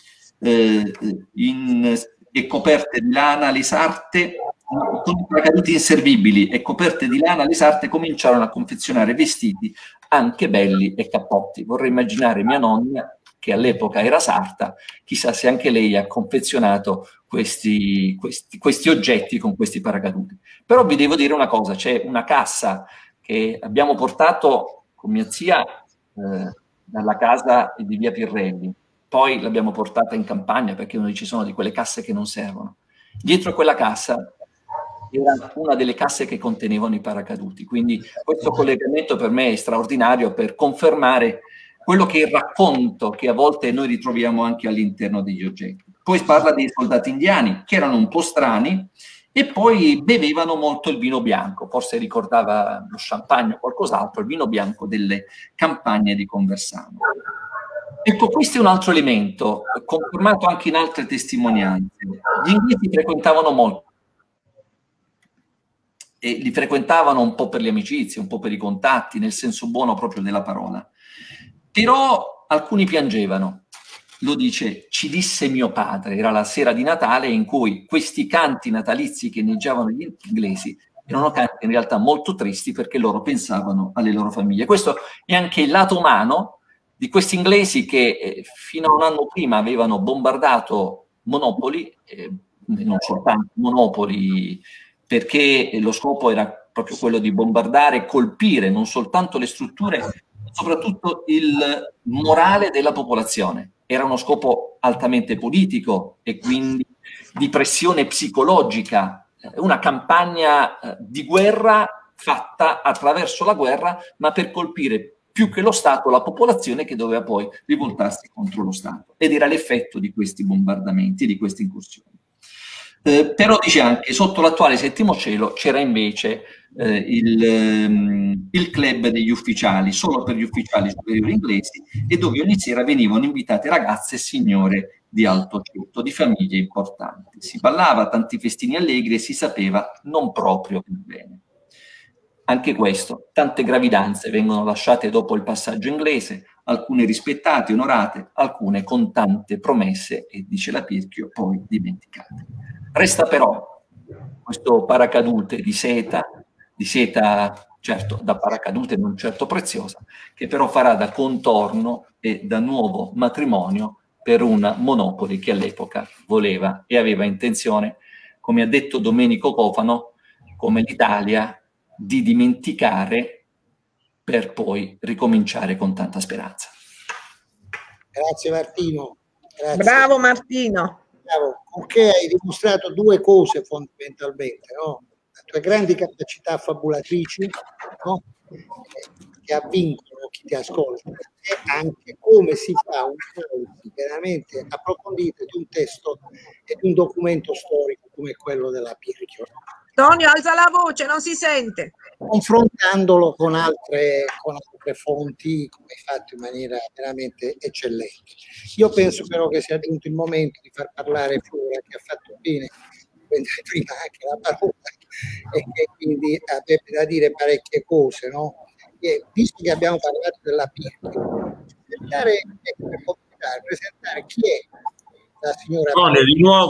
Speaker 3: e coperte di lana, le sarte, con i paracaduti inservibili e coperte di lana, le sarte cominciarono a confezionare vestiti anche belli e cappotti. Vorrei immaginare mia nonna, che all'epoca era sarta, chissà se anche lei ha confezionato questi oggetti con questi paracaduti. Però vi devo dire una cosa: c'è una cassa che abbiamo portato con mia zia dalla casa di via Pirrelli, poi l'abbiamo portata in campagna perché noi ci sono di quelle casse che non servono. Dietro quella cassa era una delle casse che contenevano i paracaduti, quindi questo collegamento per me è straordinario per confermare quello che è il racconto che a volte noi ritroviamo anche all'interno degli oggetti. Poi parla dei soldati indiani che erano un po' strani e poi bevevano molto il vino bianco, forse ricordava lo champagne o qualcos'altro, il vino bianco delle campagne di Conversano. Ecco, questo è un altro elemento, confermato anche in altre testimonianze. Gli inglesi frequentavano molto, e li frequentavano un po' per le amicizie, un po' per i contatti, nel senso buono proprio della parola. Però alcuni piangevano. Lo dice, ci disse mio padre, era la sera di Natale in cui questi canti natalizi che inneggiavano gli inglesi erano canti in realtà molto tristi perché loro pensavano alle loro famiglie. Questo è anche il lato umano di questi inglesi che fino a un anno prima avevano bombardato Monopoli, non soltanto Monopoli, perché lo scopo era proprio quello di bombardare e colpire non soltanto le strutture, ma soprattutto il morale della popolazione. Era uno scopo altamente politico e quindi di pressione psicologica, una campagna di guerra fatta attraverso la guerra, ma per colpire più che lo Stato la popolazione che doveva poi rivoltarsi contro lo Stato. Ed era l'effetto di questi bombardamenti, di queste incursioni. Però dice anche, sotto l'attuale settimo cielo c'era invece il club degli ufficiali, solo per gli ufficiali superiori inglesi, e dove ogni sera venivano invitate ragazze e signore di alto ceto, di famiglie importanti. Si ballava, tanti festini allegri e si sapeva non proprio bene. Anche questo, tante gravidanze vengono lasciate dopo il passaggio inglese, alcune rispettate, onorate, alcune con tante promesse e, dice la Pirchio, poi dimenticate. Resta però questo paracadute di seta certo da paracadute non certo preziosa, che però farà da contorno e da nuovo matrimonio per una Monopoli che all'epoca voleva e aveva intenzione, come ha detto Domenico Cofano, come l'Italia, di dimenticare per poi ricominciare con tanta speranza.
Speaker 1: Grazie Martino. Grazie.
Speaker 4: Bravo Martino.
Speaker 1: Bravo. Perché hai dimostrato due cose fondamentalmente, no? Le tue grandi capacità fabulatrici, no? Che avvincono chi ti ascolta, e anche come si fa un'analisi veramente approfondita di un testo e di un documento storico come quello della Pirchio.
Speaker 4: Tonio, alza la voce, non si sente.
Speaker 1: Confrontandolo con altre fonti, come hai fatto in maniera veramente eccellente. Io penso però che sia giunto il momento di far parlare Flora, che ha fatto bene prendere prima anche la parola e che quindi avrebbe da dire parecchie cose, no? E visto che abbiamo parlato della Pirchio, presentare chi è la signora
Speaker 2: Pirchio.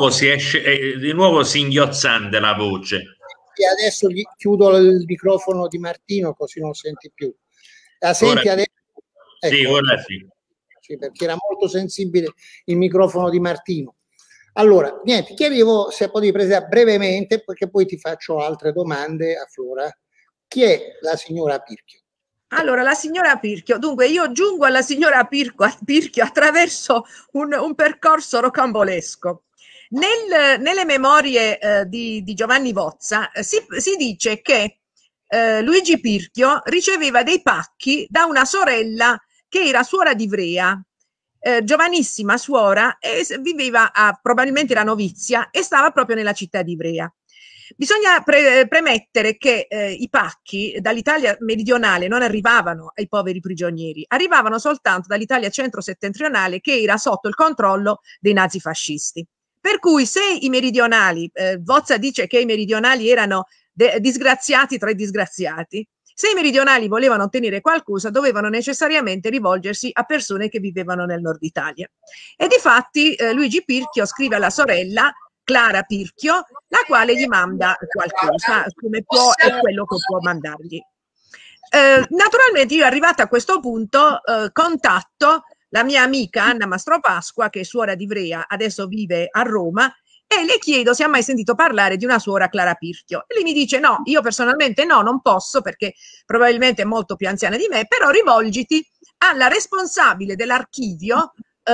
Speaker 2: Di nuovo singhiozzante la voce.
Speaker 1: E adesso chiudo il microfono di Martino così non senti più. La senti
Speaker 2: ora
Speaker 1: adesso? Ecco,
Speaker 2: sì, ora sì.
Speaker 1: Sì, perché era molto sensibile il microfono di Martino. Allora, niente, chiedevo se potevi presentare brevemente, perché poi ti faccio altre domande a Flora. Chi è la signora Pirchio?
Speaker 4: Allora, la signora Pirchio, dunque io giungo alla signora Pirchio attraverso un percorso rocambolesco. Nelle memorie di Giovanni Vozza si dice che Luigi Pirchio riceveva dei pacchi da una sorella che era suora di Ivrea, giovanissima suora, e viveva probabilmente era novizia e stava proprio nella città di Ivrea. Bisogna premettere che i pacchi dall'Italia meridionale non arrivavano ai poveri prigionieri, arrivavano soltanto dall'Italia centro-settentrionale che era sotto il controllo dei nazifascisti. Per cui se i meridionali, Vozza dice che i meridionali erano disgraziati tra i disgraziati, se i meridionali volevano ottenere qualcosa dovevano necessariamente rivolgersi a persone che vivevano nel nord Italia. E difatti Luigi Pirchio scrive alla sorella Clara Pirchio, la quale gli manda qualcosa, come può e quello che può mandargli. Naturalmente io arrivata a questo punto contatto la mia amica Anna Mastropasqua, che è suora di Ivrea, adesso vive a Roma, e le chiedo se ha mai sentito parlare di una suora Clara Pirchio. E lei mi dice no, io personalmente no, non posso perché probabilmente è molto più anziana di me, però rivolgiti alla responsabile dell'archivio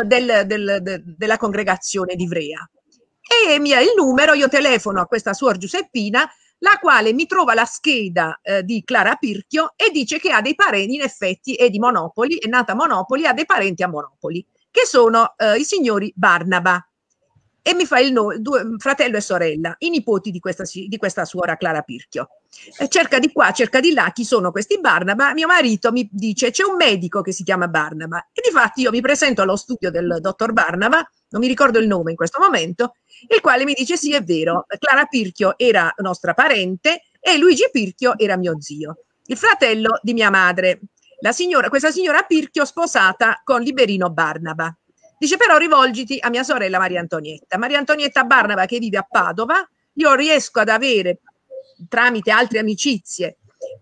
Speaker 4: della congregazione di Ivrea. E mi ha il numero, io telefono a questa suor Giuseppina, la quale mi trova la scheda di Clara Pirchio e dice che ha dei parenti, in effetti è di Monopoli, è nata a Monopoli, ha dei parenti a Monopoli, che sono i signori Barnaba. E mi fa il nome, fratello e sorella, i nipoti di questa suora Clara Pirchio. cerca di qua, cerca di là, chi sono questi Barnaba? Mio marito mi dice c'è un medico che si chiama Barnaba, e difatti io mi presento allo studio del dottor Barnaba, non mi ricordo il nome in questo momento, il quale mi dice sì, è vero, Clara Pirchio era nostra parente e Luigi Pirchio era mio zio, il fratello di mia madre, questa signora Pirchio sposata con Liberino Barnaba. Dice però rivolgiti a mia sorella Maria Antonietta Barnaba, che vive a Padova. Io riesco ad avere tramite altre amicizie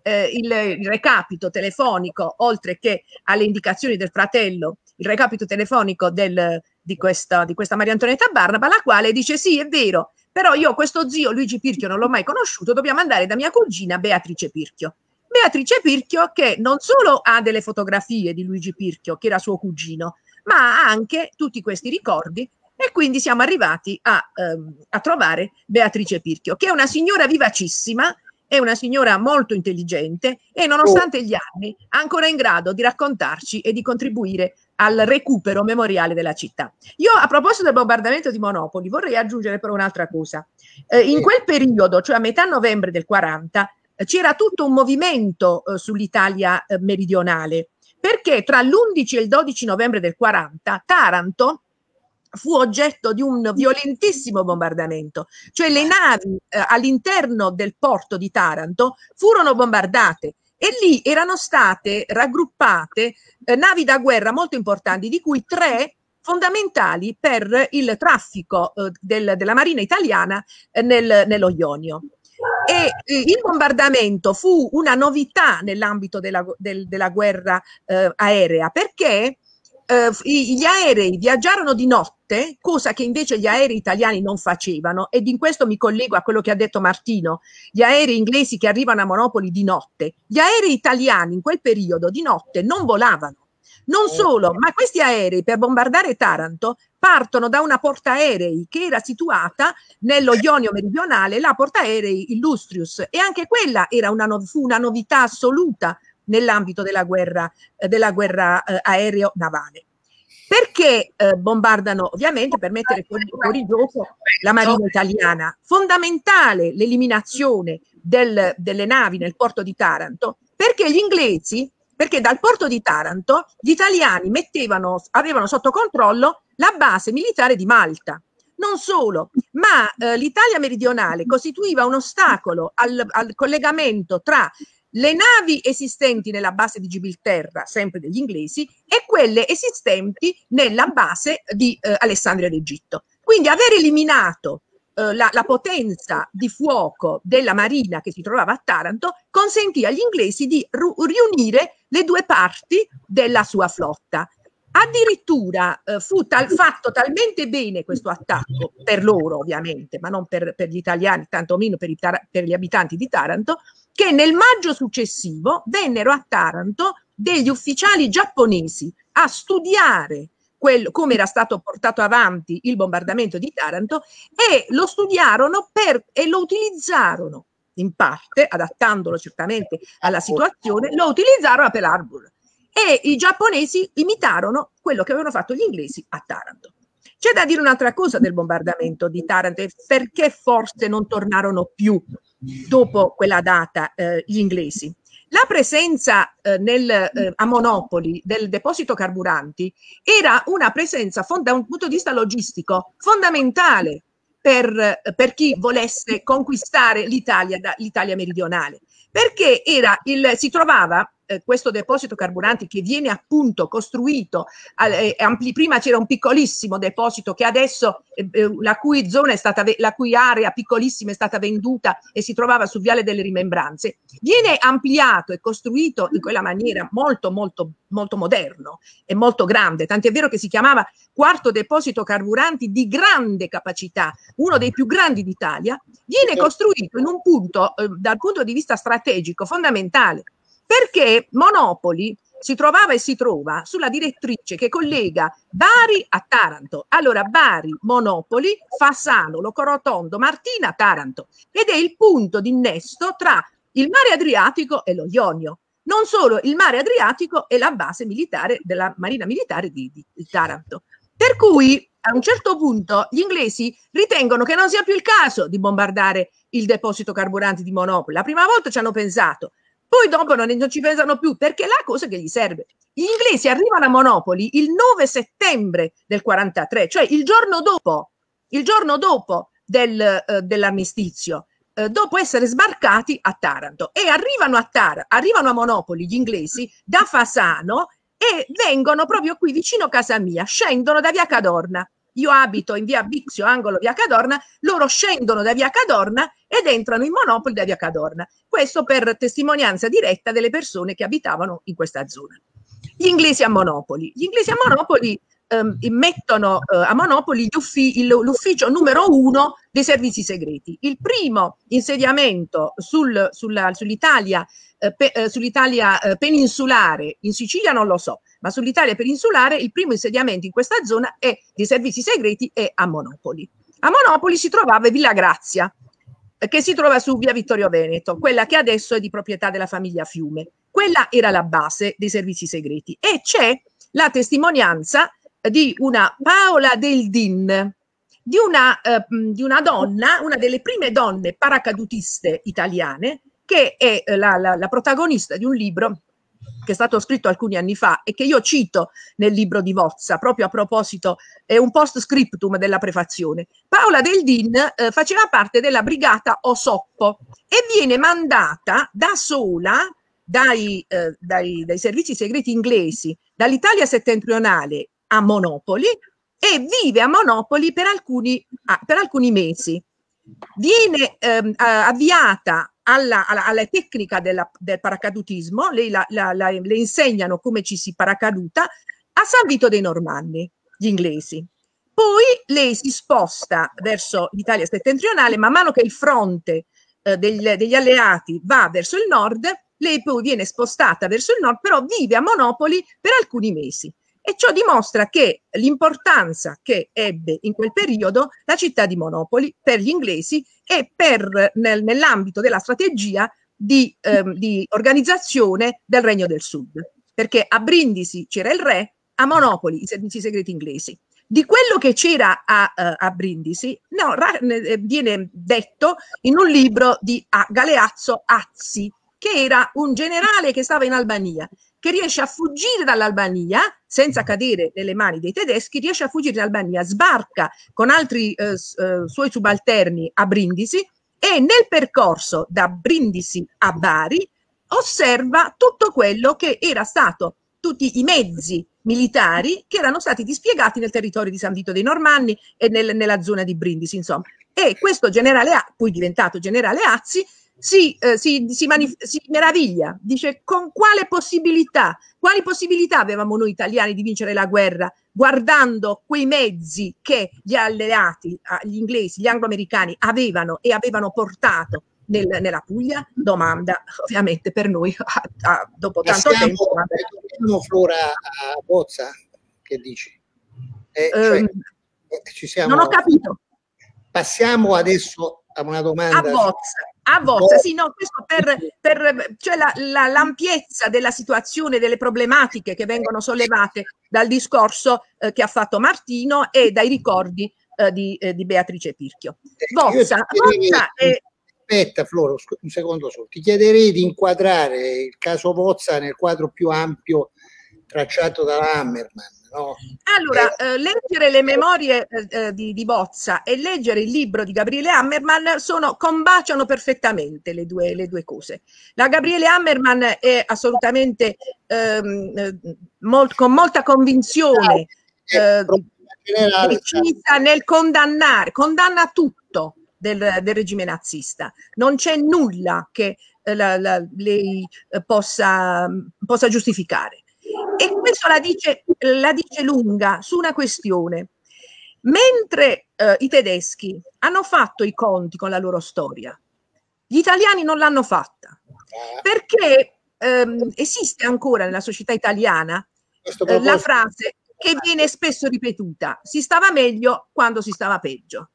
Speaker 4: il recapito telefonico, oltre che alle indicazioni del fratello, il recapito telefonico di questa Maria Antonietta Barnaba, la quale dice sì, è vero, però io questo zio Luigi Pirchio non l'ho mai conosciuto, dobbiamo andare da mia cugina Beatrice Pirchio. Beatrice Pirchio, che non solo ha delle fotografie di Luigi Pirchio, che era suo cugino, ma ha anche tutti questi ricordi, e quindi siamo arrivati a trovare Beatrice Pirchio, che è una signora vivacissima, è una signora molto intelligente e nonostante gli anni ancora in grado di raccontarci e di contribuire al recupero memoriale della città. Io a proposito del bombardamento di Monopoli vorrei aggiungere però un'altra cosa. In quel periodo, cioè a metà novembre del 40, c'era tutto un movimento sull'Italia meridionale, perché tra l'11 e il 12 novembre del 40 Taranto fu oggetto di un violentissimo bombardamento, cioè le navi all'interno del porto di Taranto furono bombardate e lì erano state raggruppate navi da guerra molto importanti, di cui 3 fondamentali per il traffico della Marina italiana nello Ionio. E il bombardamento fu una novità nell'ambito della guerra aerea, perché gli aerei viaggiarono di notte, cosa che invece gli aerei italiani non facevano, ed in questo mi collego a quello che ha detto Martino, gli aerei inglesi che arrivano a Monopoli di notte, gli aerei italiani in quel periodo di notte non volavano. Non solo, ma questi aerei per bombardare Taranto partono da una portaerei che era situata nello Ionio meridionale, la portaerei Illustrius, e anche quella fu una novità assoluta nell'ambito della guerra aereo-navale. Perché bombardano? Ovviamente per mettere fuori gioco la Marina italiana. Fondamentale l'eliminazione delle navi nel porto di Taranto, perché gli inglesi, perché dal porto di Taranto gli italiani avevano sotto controllo la base militare di Malta. Non solo, ma l'Italia meridionale costituiva un ostacolo al collegamento tra le navi esistenti nella base di Gibilterra, sempre degli inglesi, e quelle esistenti nella base di Alessandria d'Egitto. Quindi aver eliminato la potenza di fuoco della marina che si trovava a Taranto consentì agli inglesi di riunire le 2 parti della sua flotta. Addirittura fu fatto talmente bene questo attacco, per loro ovviamente, ma non per gli italiani, tantomeno per gli abitanti di Taranto, che nel maggio successivo vennero a Taranto degli ufficiali giapponesi a studiare come era stato portato avanti il bombardamento di Taranto, e lo studiarono e lo utilizzarono in parte, adattandolo certamente alla situazione, lo utilizzarono a Pearl Harbor, e i giapponesi imitarono quello che avevano fatto gli inglesi a Taranto. C'è da dire un'altra cosa del bombardamento di Taranto e perché forse non tornarono più dopo quella data gli inglesi. La presenza a Monopoli del deposito carburanti era una presenza da un punto di vista logistico fondamentale per chi volesse conquistare l'Italia meridionale, perché si trovava questo deposito carburanti che viene appunto costruito, prima c'era un piccolissimo deposito che adesso la cui area piccolissima è stata venduta e si trovava sul Viale delle Rimembranze, viene ampliato e costruito in quella maniera molto molto molto moderno e molto grande, tant'è vero che si chiamava quarto deposito carburanti di grande capacità, uno dei più grandi d'Italia, viene costruito in un punto dal punto di vista strategico fondamentale, perché Monopoli si trovava e si trova sulla direttrice che collega Bari a Taranto. Allora Bari, Monopoli, Fassano, Locorotondo, Martina, Taranto, ed è il punto di innesto tra il mare Adriatico e lo Ionio. Non solo, il mare Adriatico è la base militare della Marina Militare di Taranto. Per cui a un certo punto gli inglesi ritengono che non sia più il caso di bombardare il deposito carburanti di Monopoli. La prima volta ci hanno pensato, poi dopo non ci pensano più, perché è la cosa che gli serve. Gli inglesi arrivano a Monopoli il 9 settembre del 43, cioè il giorno dopo dell'armistizio, dopo essere sbarcati a Taranto, e arrivano a Monopoli gli inglesi da Fasano e vengono proprio qui vicino a casa mia, scendono da via Cadorna. Io abito in via Bixio, angolo via Cadorna, loro scendono da via Cadorna ed entrano in Monopoli da via Cadorna. Questo per testimonianza diretta delle persone che abitavano in questa zona. Gli inglesi a Monopoli mettono a Monopoli l'ufficio numero 1 dei servizi segreti. Il primo insediamento sull'Italia peninsulare, in Sicilia non lo so, ma sull'Italia peninsulare il primo insediamento in questa zona dei servizi segreti è a Monopoli. A Monopoli si trovava Villa Grazia, che si trova su via Vittorio Veneto, quella che adesso è di proprietà della famiglia Fiume. Quella era la base dei servizi segreti, e c'è la testimonianza di una Paola Del Din, di una donna, una delle prime donne paracadutiste italiane, che è la protagonista di un libro che è stato scritto alcuni anni fa e che io cito nel libro di Vozza, proprio a proposito, è un post scriptum della prefazione. Paola Del Din faceva parte della brigata Osoppo e viene mandata da sola dai servizi segreti inglesi, dall'Italia settentrionale a Monopoli, e vive a Monopoli per alcuni mesi. Viene avviata alla tecnica del paracadutismo, le insegnano come ci si paracaduta a San Vito dei Normanni, gli inglesi. Poi lei si sposta verso l'Italia settentrionale, man mano che il fronte degli alleati va verso il nord, lei poi viene spostata verso il nord, però vive a Monopoli per alcuni mesi. E ciò dimostra che l'importanza che ebbe in quel periodo la città di Monopoli per gli inglesi e nell'ambito della strategia di organizzazione del Regno del Sud. Perché a Brindisi c'era il re, a Monopoli i servizi segreti inglesi. Di quello che c'era a Brindisi viene detto in un libro di Galeazzo Azzi, che era un generale che stava in Albania, che riesce a fuggire dall'Albania senza cadere nelle mani dei tedeschi, riesce a fuggire dall'Albania, sbarca con altri suoi subalterni a Brindisi e nel percorso da Brindisi a Bari osserva tutto quello che era stato, tutti i mezzi militari che erano stati dispiegati nel territorio di San Vito dei Normanni e nella zona di Brindisi, insomma. E questo generale, poi diventato generale Azzi, si meraviglia, dice: con quali possibilità avevamo noi italiani di vincere la guerra guardando quei mezzi che gli alleati, gli inglesi, gli anglo-americani avevano portato nella Puglia? Domanda ovviamente per noi dopo tanto tempo.
Speaker 1: Torniamo, Flora, a Bozza, che dici?
Speaker 4: Non ho capito.
Speaker 1: Passiamo adesso a una domanda
Speaker 4: a Bozza, sì, no, questo cioè l'ampiezza della situazione, delle problematiche che vengono sollevate dal discorso che ha fatto Martino e dai ricordi di Beatrice Pirchio. Bozza è...
Speaker 1: Aspetta Flora, un secondo solo, ti chiederei di inquadrare il caso Bozza nel quadro più ampio tracciato da Hammerman. No?
Speaker 4: Allora, leggere le memorie di Bozza e leggere il libro di Gabriele Hammerman combaciano perfettamente le due cose. La Gabriele Hammerman è assolutamente con molta convinzione decisa nel condanna tutto del regime nazista. Non c'è nulla che lei possa giustificare. E questo la dice lunga su una questione. Mentre i tedeschi hanno fatto i conti con la loro storia, gli italiani non l'hanno fatta, perché esiste ancora nella società italiana la frase che viene spesso ripetuta: si stava meglio quando si stava peggio.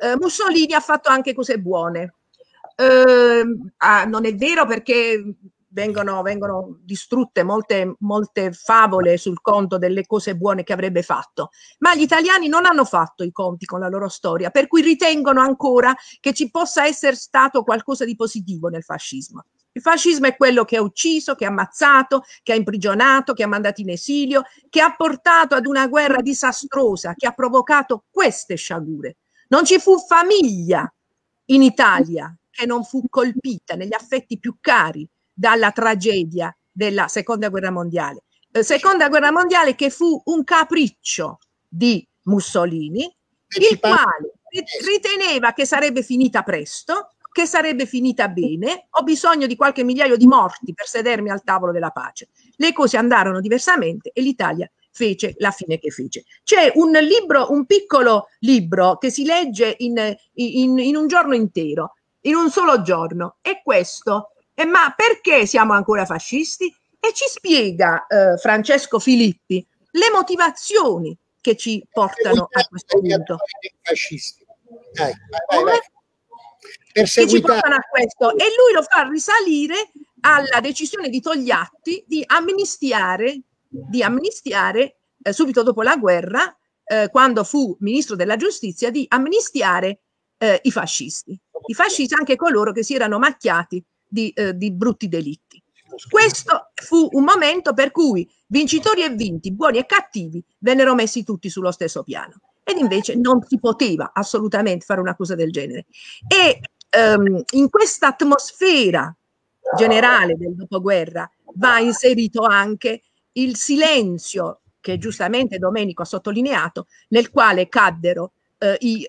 Speaker 4: Mussolini ha fatto anche cose buone. Non è vero, perché vengono distrutte molte favole sul conto delle cose buone che avrebbe fatto, ma gli italiani non hanno fatto i conti con la loro storia, per cui ritengono ancora che ci possa essere stato qualcosa di positivo nel fascismo. Il fascismo è quello che ha ucciso, che ha ammazzato, che ha imprigionato, che ha mandato in esilio, che ha portato ad una guerra disastrosa, che ha provocato queste sciagure. Non ci fu famiglia in Italia che non fu colpita negli affetti più cari dalla tragedia della Seconda Guerra Mondiale. Seconda Guerra Mondiale che fu un capriccio di Mussolini, il quale riteneva che sarebbe finita presto, che sarebbe finita bene, ho bisogno di qualche migliaio di morti per sedermi al tavolo della pace. Le cose andarono diversamente e l'Italia fece la fine che fece. C'è un libro, un piccolo libro che si legge in un giorno intero, in un solo giorno, è questo. Ma perché siamo ancora fascisti? E ci spiega Francesco Filippi le motivazioni che ci portano a questo punto.
Speaker 1: Fascisti. Dai,
Speaker 4: vai. Che ci portano a questo, e lui lo fa risalire alla decisione di Togliatti di amnistiare subito dopo la guerra, quando fu ministro della giustizia, di amnistiare i fascisti, anche coloro che si erano macchiati di brutti delitti. Questo fu un momento per cui vincitori e vinti, buoni e cattivi, vennero messi tutti sullo stesso piano, ed invece non si poteva assolutamente fare una cosa del genere. E in questa atmosfera generale del dopoguerra va inserito anche il silenzio, che giustamente Domenico ha sottolineato, nel quale caddero i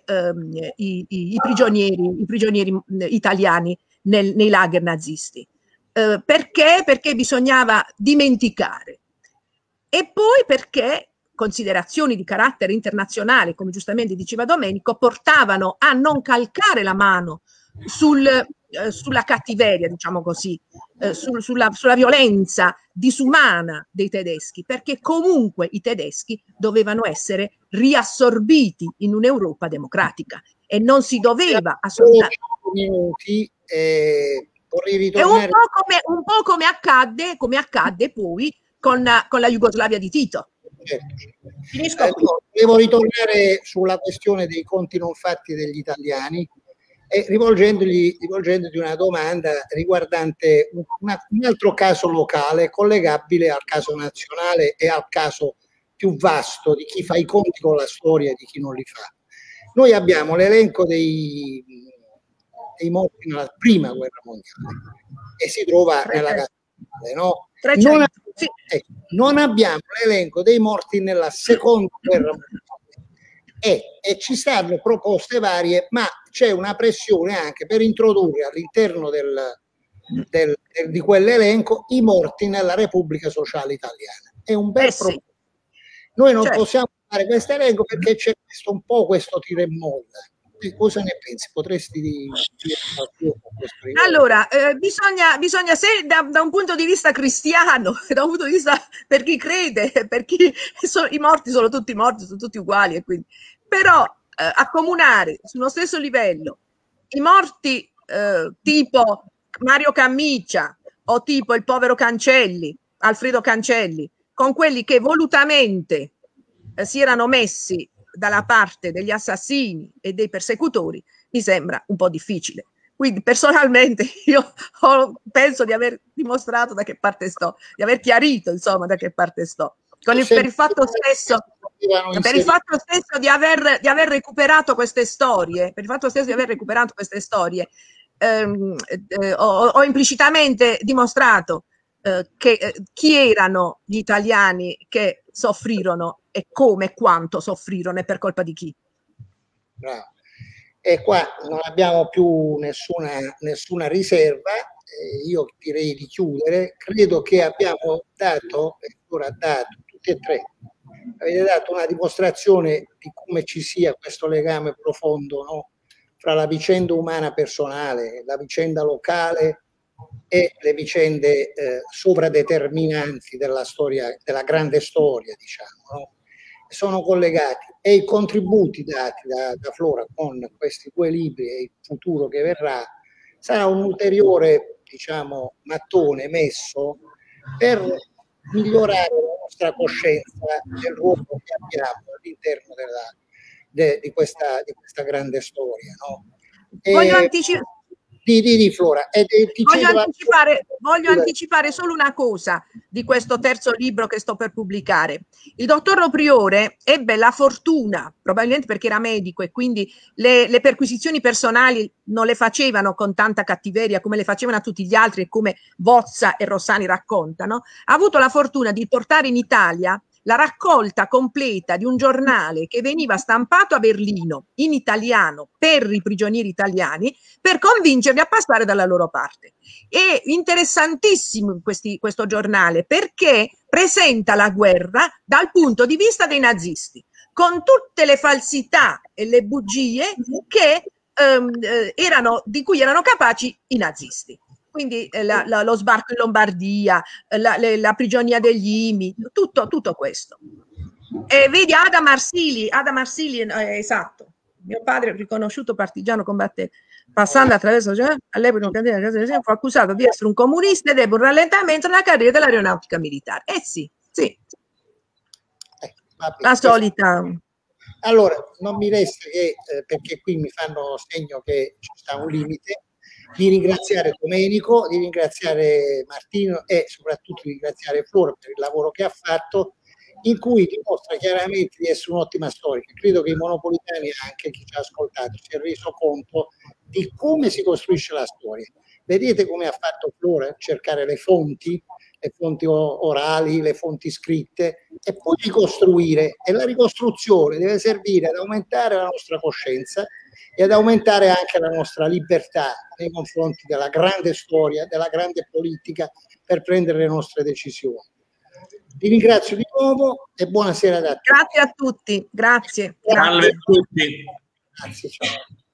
Speaker 4: prigionieri italiani nei lager nazisti. Perché? Perché bisognava dimenticare. E poi perché considerazioni di carattere internazionale, come giustamente diceva Domenico, portavano a non calcare la mano sulla cattiveria, diciamo così, sulla violenza disumana dei tedeschi, perché comunque i tedeschi dovevano essere riassorbiti in un'Europa democratica e non si doveva assolutamente... È un po' come accadde poi con la Jugoslavia di Tito.
Speaker 1: Certo. Devo ritornare sulla questione dei conti non fatti degli italiani e rivolgendogli una domanda riguardante un altro caso locale collegabile al caso nazionale e al caso più vasto di chi fa i conti con la storia e di chi non li fa. Noi abbiamo l'elenco dei morti nella prima guerra mondiale e si trova nella capitale, no? Non abbiamo l'elenco dei morti nella seconda guerra mondiale e ci stanno proposte varie, ma c'è una pressione anche per introdurre all'interno di quell'elenco i morti nella Repubblica Sociale Italiana. È un bel problema. Noi non possiamo fare questo elenco perché c'è un po' questo tira e molla. Cosa ne pensi? Potresti dire
Speaker 4: allora, bisogna se da un punto di vista cristiano, da un punto di vista per chi crede, per chi i morti sono tutti morti, sono tutti uguali, e quindi, però accomunare sullo stesso livello i morti tipo Mario Cammiccia o tipo il povero Cancelli, Alfredo Cancelli, con quelli che volutamente si erano messi dalla parte degli assassini e dei persecutori, mi sembra un po' difficile. Quindi personalmente io penso di aver dimostrato da che parte sto, di aver chiarito insomma da che parte sto. Per il fatto stesso di aver recuperato queste storie, ho implicitamente dimostrato chi erano gli italiani che soffrirono e come e quanto soffrirono e per colpa di chi.
Speaker 1: Bravo. E qua non abbiamo più nessuna riserva, io direi di chiudere. Credo che abbiamo dato, tutti e tre, avete dato una dimostrazione di come ci sia questo legame profondo, no? Fra la vicenda umana personale, la vicenda locale e le vicende sovradeterminanti della storia, della grande storia, diciamo, no? Sono collegati, e i contributi dati da Flora con questi due libri e il futuro che verrà sarà un ulteriore, diciamo, mattone messo per migliorare la nostra coscienza del ruolo che abbiamo all'interno di questa grande storia, no?
Speaker 4: Voglio anticipare.
Speaker 1: Di Flora.
Speaker 4: Voglio anticipare solo una cosa di questo terzo libro che sto per pubblicare. Il dottor Lo Priore ebbe la fortuna, probabilmente perché era medico e quindi le perquisizioni personali non le facevano con tanta cattiveria come le facevano a tutti gli altri e come Bozza e Rossani raccontano, ha avuto la fortuna di portare in Italia la raccolta completa di un giornale che veniva stampato a Berlino in italiano per i prigionieri italiani per convincerli a passare dalla loro parte. È interessantissimo questo giornale perché presenta la guerra dal punto di vista dei nazisti, con tutte le falsità e le bugie di cui erano capaci i nazisti. Quindi lo sbarco in Lombardia, la prigionia degli IMI, tutto questo. E vedi Ada Marsili, esatto, mio padre, riconosciuto partigiano, combatté passando attraverso all'epoca fu accusato di essere un comunista ed ebbe un rallentamento nella carriera dell'aeronautica militare. Sì. La solita.
Speaker 1: Allora, non mi resta che, perché qui mi fanno segno che ci sta un limite, di ringraziare Domenico, di ringraziare Martino e soprattutto di ringraziare Flora per il lavoro che ha fatto, in cui dimostra chiaramente di essere un'ottima storica. Credo che i monopolitani, anche chi ci ha ascoltato, si è reso conto di come si costruisce la storia. Vedete come ha fatto Flora? Cercare le fonti orali, le fonti scritte e poi ricostruire. E la ricostruzione deve servire ad aumentare la nostra coscienza e ad aumentare anche la nostra libertà nei confronti della grande storia, della grande politica, per prendere le nostre decisioni. Vi ringrazio di nuovo e buonasera a tutti.
Speaker 4: Grazie a tutti. Grazie.
Speaker 2: Salve a tutti.
Speaker 1: Grazie, ciao.